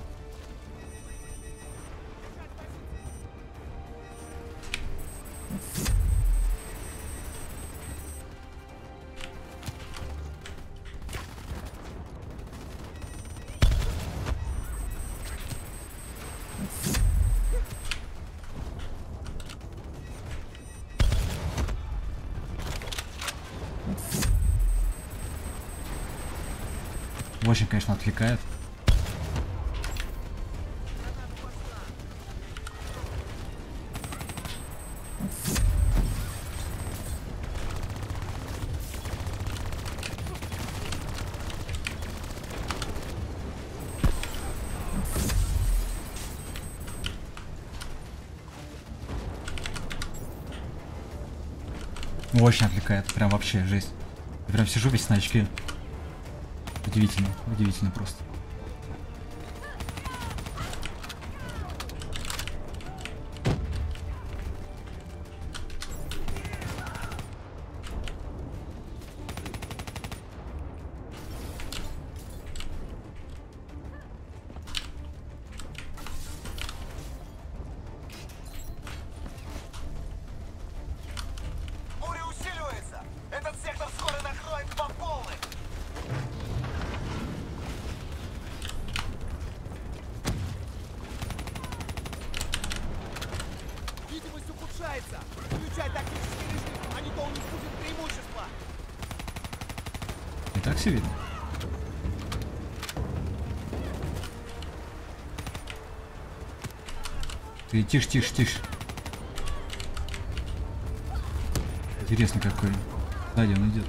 Очень, конечно, отвлекает. Очень отвлекает, прям вообще жесть. Я прям сижу весь на очке. Удивительно, удивительно просто. Буря усиливается! Этот сектор скоро накроет по полной! Видимость ухудшается! Включай тактический режим, а не то у них будет преимущество! И так все видно. Ты тише, тише, тише. Интересно какой. Сзади он идет.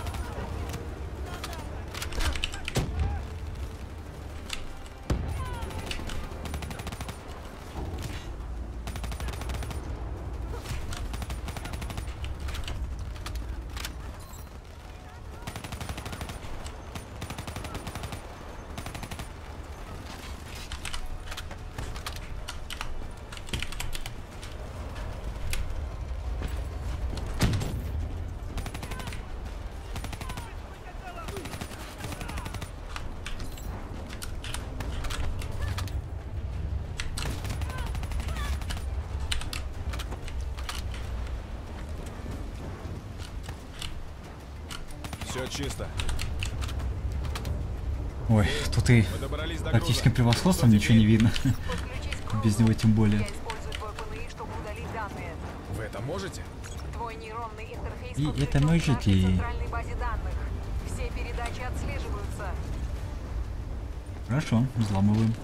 Все чисто. Ой, тут и Мы добрались до тактическим груза. превосходством Что ничего не теперь? видно. Без него тем более. Я использую твой ПНИ, чтобы удалить данные. Вы это можете? Твой нейронный интерфейс И подключен это к можете. нашей центральной базе данных. Все передачи отслеживаются. Хорошо, взламываем.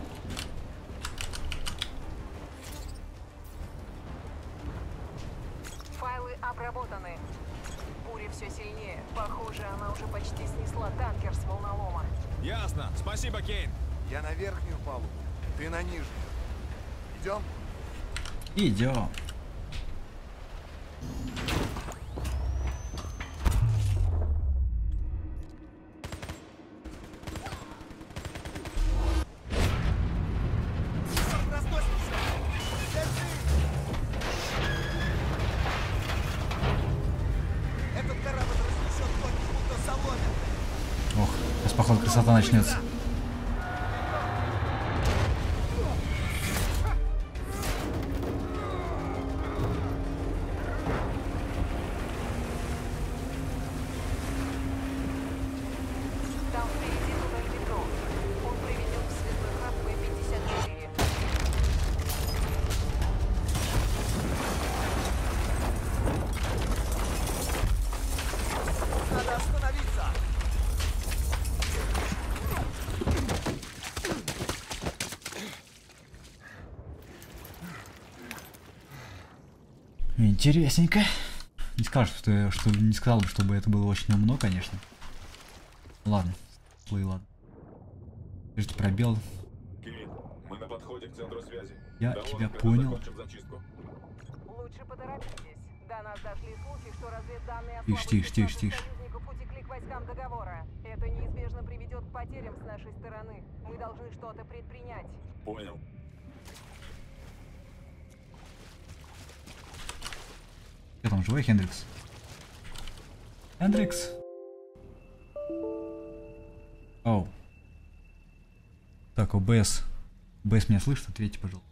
Файлы обработаны. Буря все сильнее. Похоже, она уже почти снесла танкер с волнолома. Ясно. Спасибо, Кейн. Я на верхнюю палубу, ты на нижнюю. Идем? Идем. Разносимся! Держи! Этот корабль разнесет ноги, будто соломе! Ох, сейчас походу красота начнется. Там впереди туннель метро. Он приведет в Светлый храм Б-54. Надо остановиться! Интересненько. Не скажешь, что не сказал бы, чтобы это было очень умно, конечно. Ладно, плей, ладно. Скажите, пробел. Кейн, мы на подходе к центру связи. Я До тебя Лондона понял. закончим зачистку. Лучше поторопитесь. До нас дошли слухи, что разведданные о Тише, слабых тише, тише, местах тише. союзников утекли к войскам договора. Это неизбежно приведет к потерям с нашей стороны. Мы должны что-то предпринять. Понял. Кто там, живой Хендрикс? Хендрикс? Оу. Так, ОБС. ОБС меня слышит? Ответьте, пожалуйста.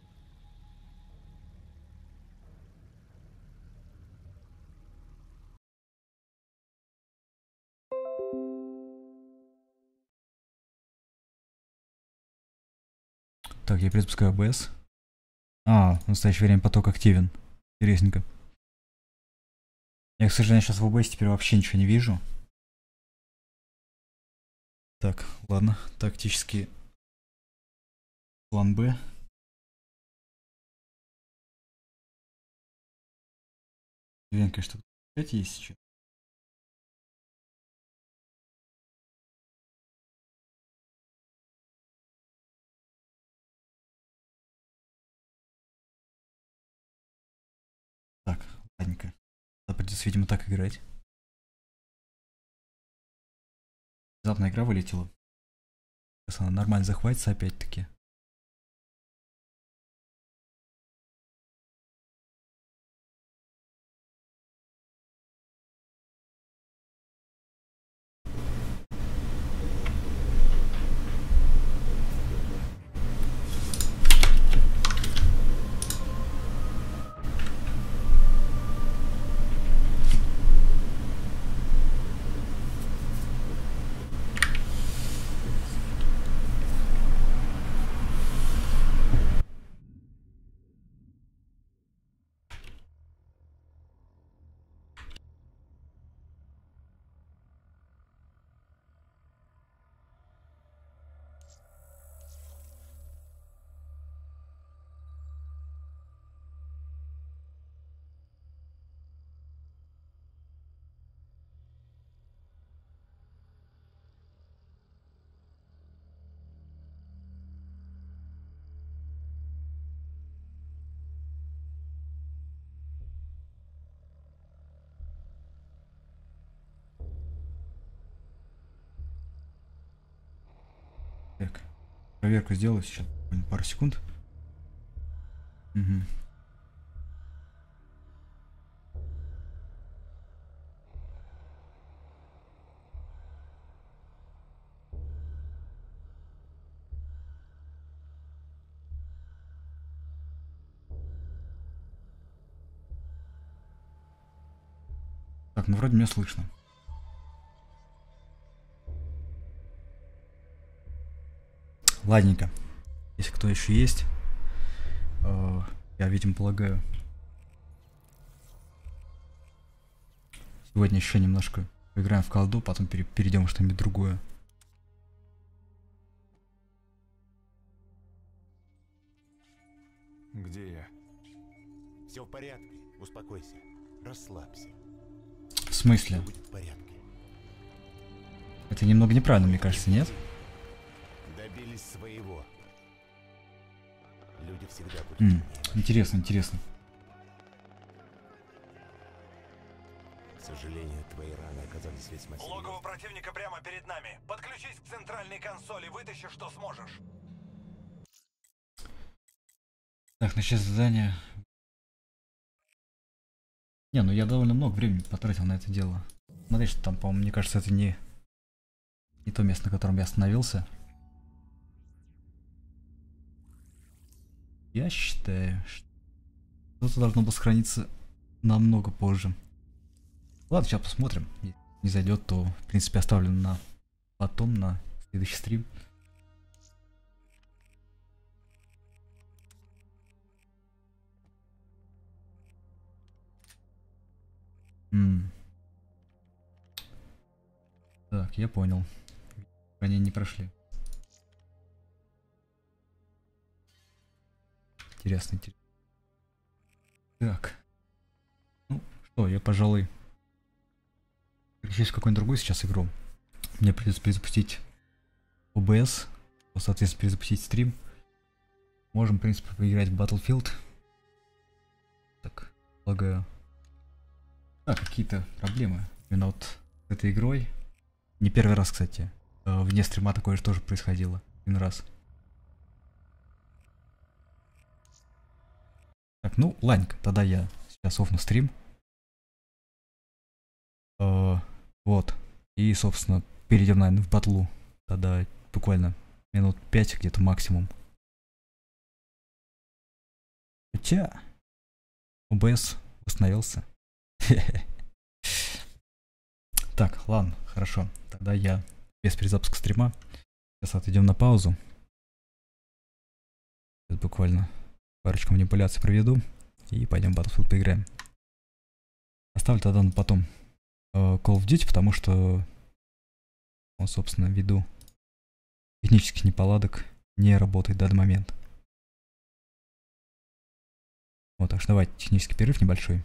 Так, я перезапускаю ОБС. В настоящее время поток активен. Интересненько. Я, к сожалению, сейчас в ОБС теперь вообще ничего не вижу. Так, ладно. Тактический план Б. Уверен, конечно, что есть сейчас. Так, ладненько. придется, видимо, так играть. Внезапно игра вылетела. Сейчас она нормально захватится опять-таки. Так, проверку сделаю сейчас, пару секунд. Угу. Так, ну вроде меня слышно. Ладненько. Если кто еще есть, я, видимо, полагаю, сегодня еще немножко поиграем в колду, потом перейдем в что-нибудь другое. Где я? Все в порядке. Успокойся. Расслабься. В смысле? Все будет в порядке. Это немного неправильно, мне кажется, нет? Добились своего. Люди всегда будут. Интересно, интересно. К сожалению, твои раны оказались весьма сильными. Логово противника прямо перед нами. Подключись к центральной консоли, вытащи, что сможешь. Так, начать задание. Не, ну я довольно много времени потратил на это дело. Смотри, что там, по-моему, мне кажется, это не то место, на котором я остановился. Я считаю, что это должно было сохраниться намного позже. Ладно, сейчас посмотрим. Если не зайдет, то, в принципе, оставлю на потом, на следующий стрим. Так, я понял. Они не прошли. Интересно, интересно. Так. Ну, что, я, пожалуй, переключусь в какую-нибудь другую сейчас игру. Мне придется перезапустить OBS, соответственно, перезапустить стрим. Можем, в принципе, поиграть в Battlefield. Так, полагаю. Какие-то проблемы именно вот с этой игрой. Не первый раз, кстати. Вне стрима такое же тоже происходило. Один раз. Так, ну, ладненько. Тогда я сейчас офну стрим. Вот. И, собственно, перейдем, наверное, в батлу. Тогда буквально минут 5 где-то максимум. Хотя OBS восстановился. Так, ладно, хорошо. Тогда я без перезапуска стрима. Сейчас отойдем на паузу. Сейчас буквально парочку манипуляций проведу. И пойдем в Battlefield поиграем. Оставлю тогда на потом Call of Duty, потому что он, собственно, ввиду технических неполадок не работает в данный момент. Вот, так что давайте технический перерыв небольшой.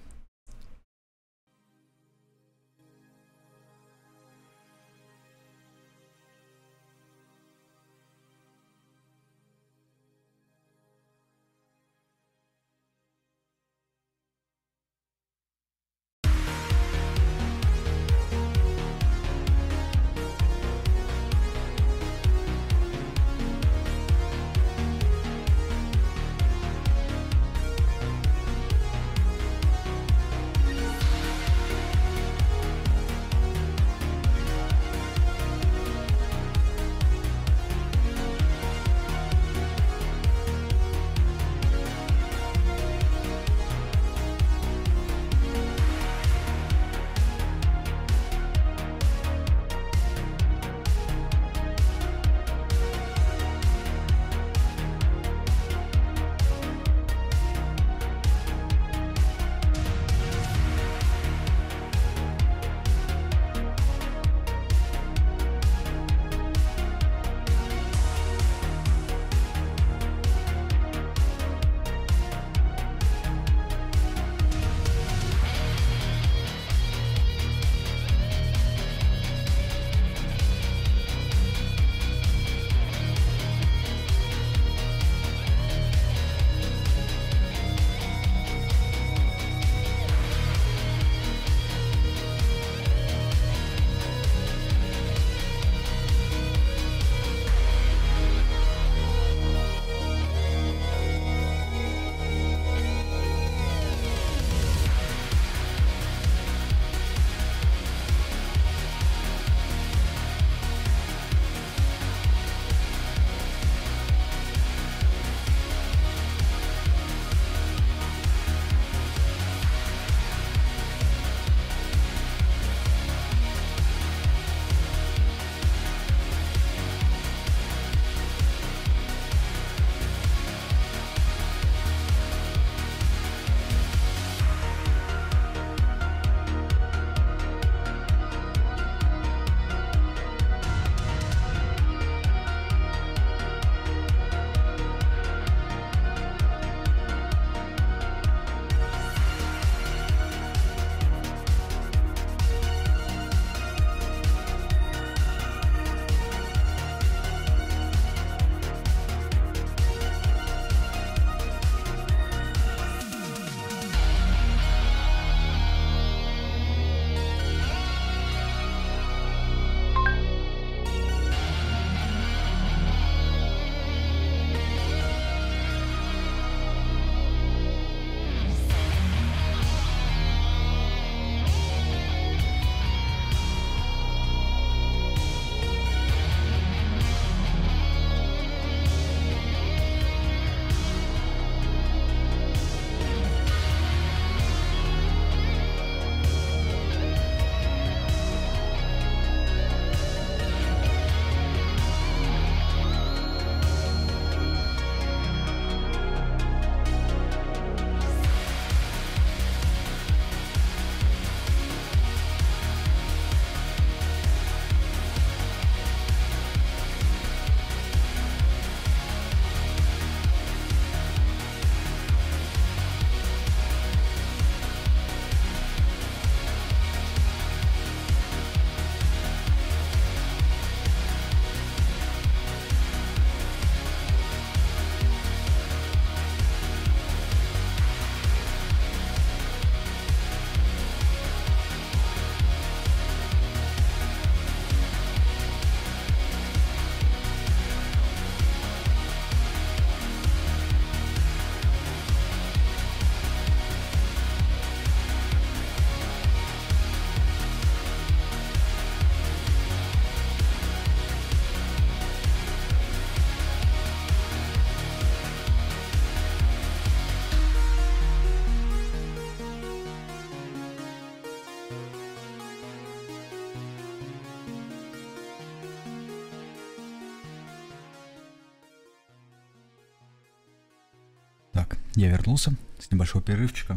я вернулся с небольшого перерывчика.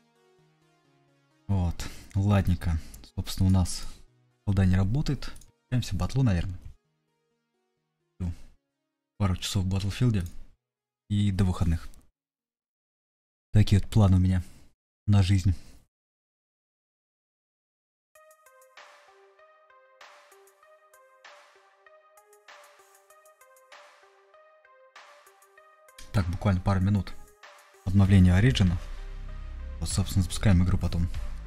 Вот, ладненько. Собственно, у нас колда не работает. Прячемся в батлу, наверное. Пару часов в Батлфилде и до выходных. Такие вот планы у меня на жизнь. Так, буквально пару минут. Обновление Origin. Вот, собственно, запускаем игру потом.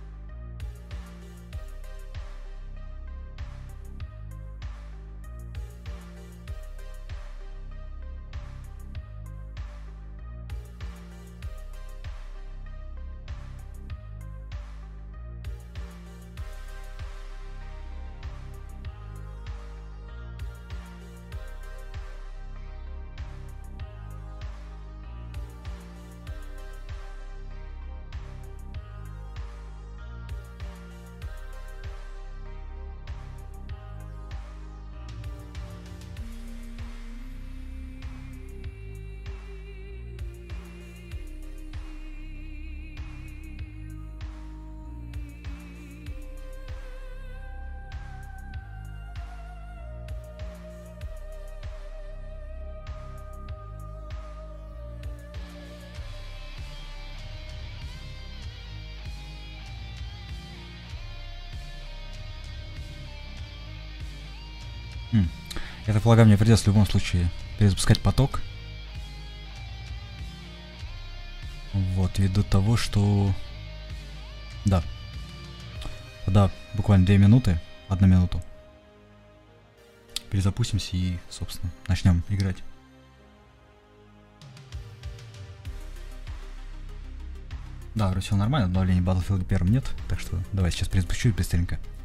Я так полагаю, мне придется в любом случае перезапускать поток. Вот, ввиду того, что... Да. Да, буквально 2 минуты, 1 минуту. Перезапустимся и, собственно, начнем играть. Да, вроде все нормально, обновления Battlefield 1 нет, так что давай сейчас перезапущу быстренько.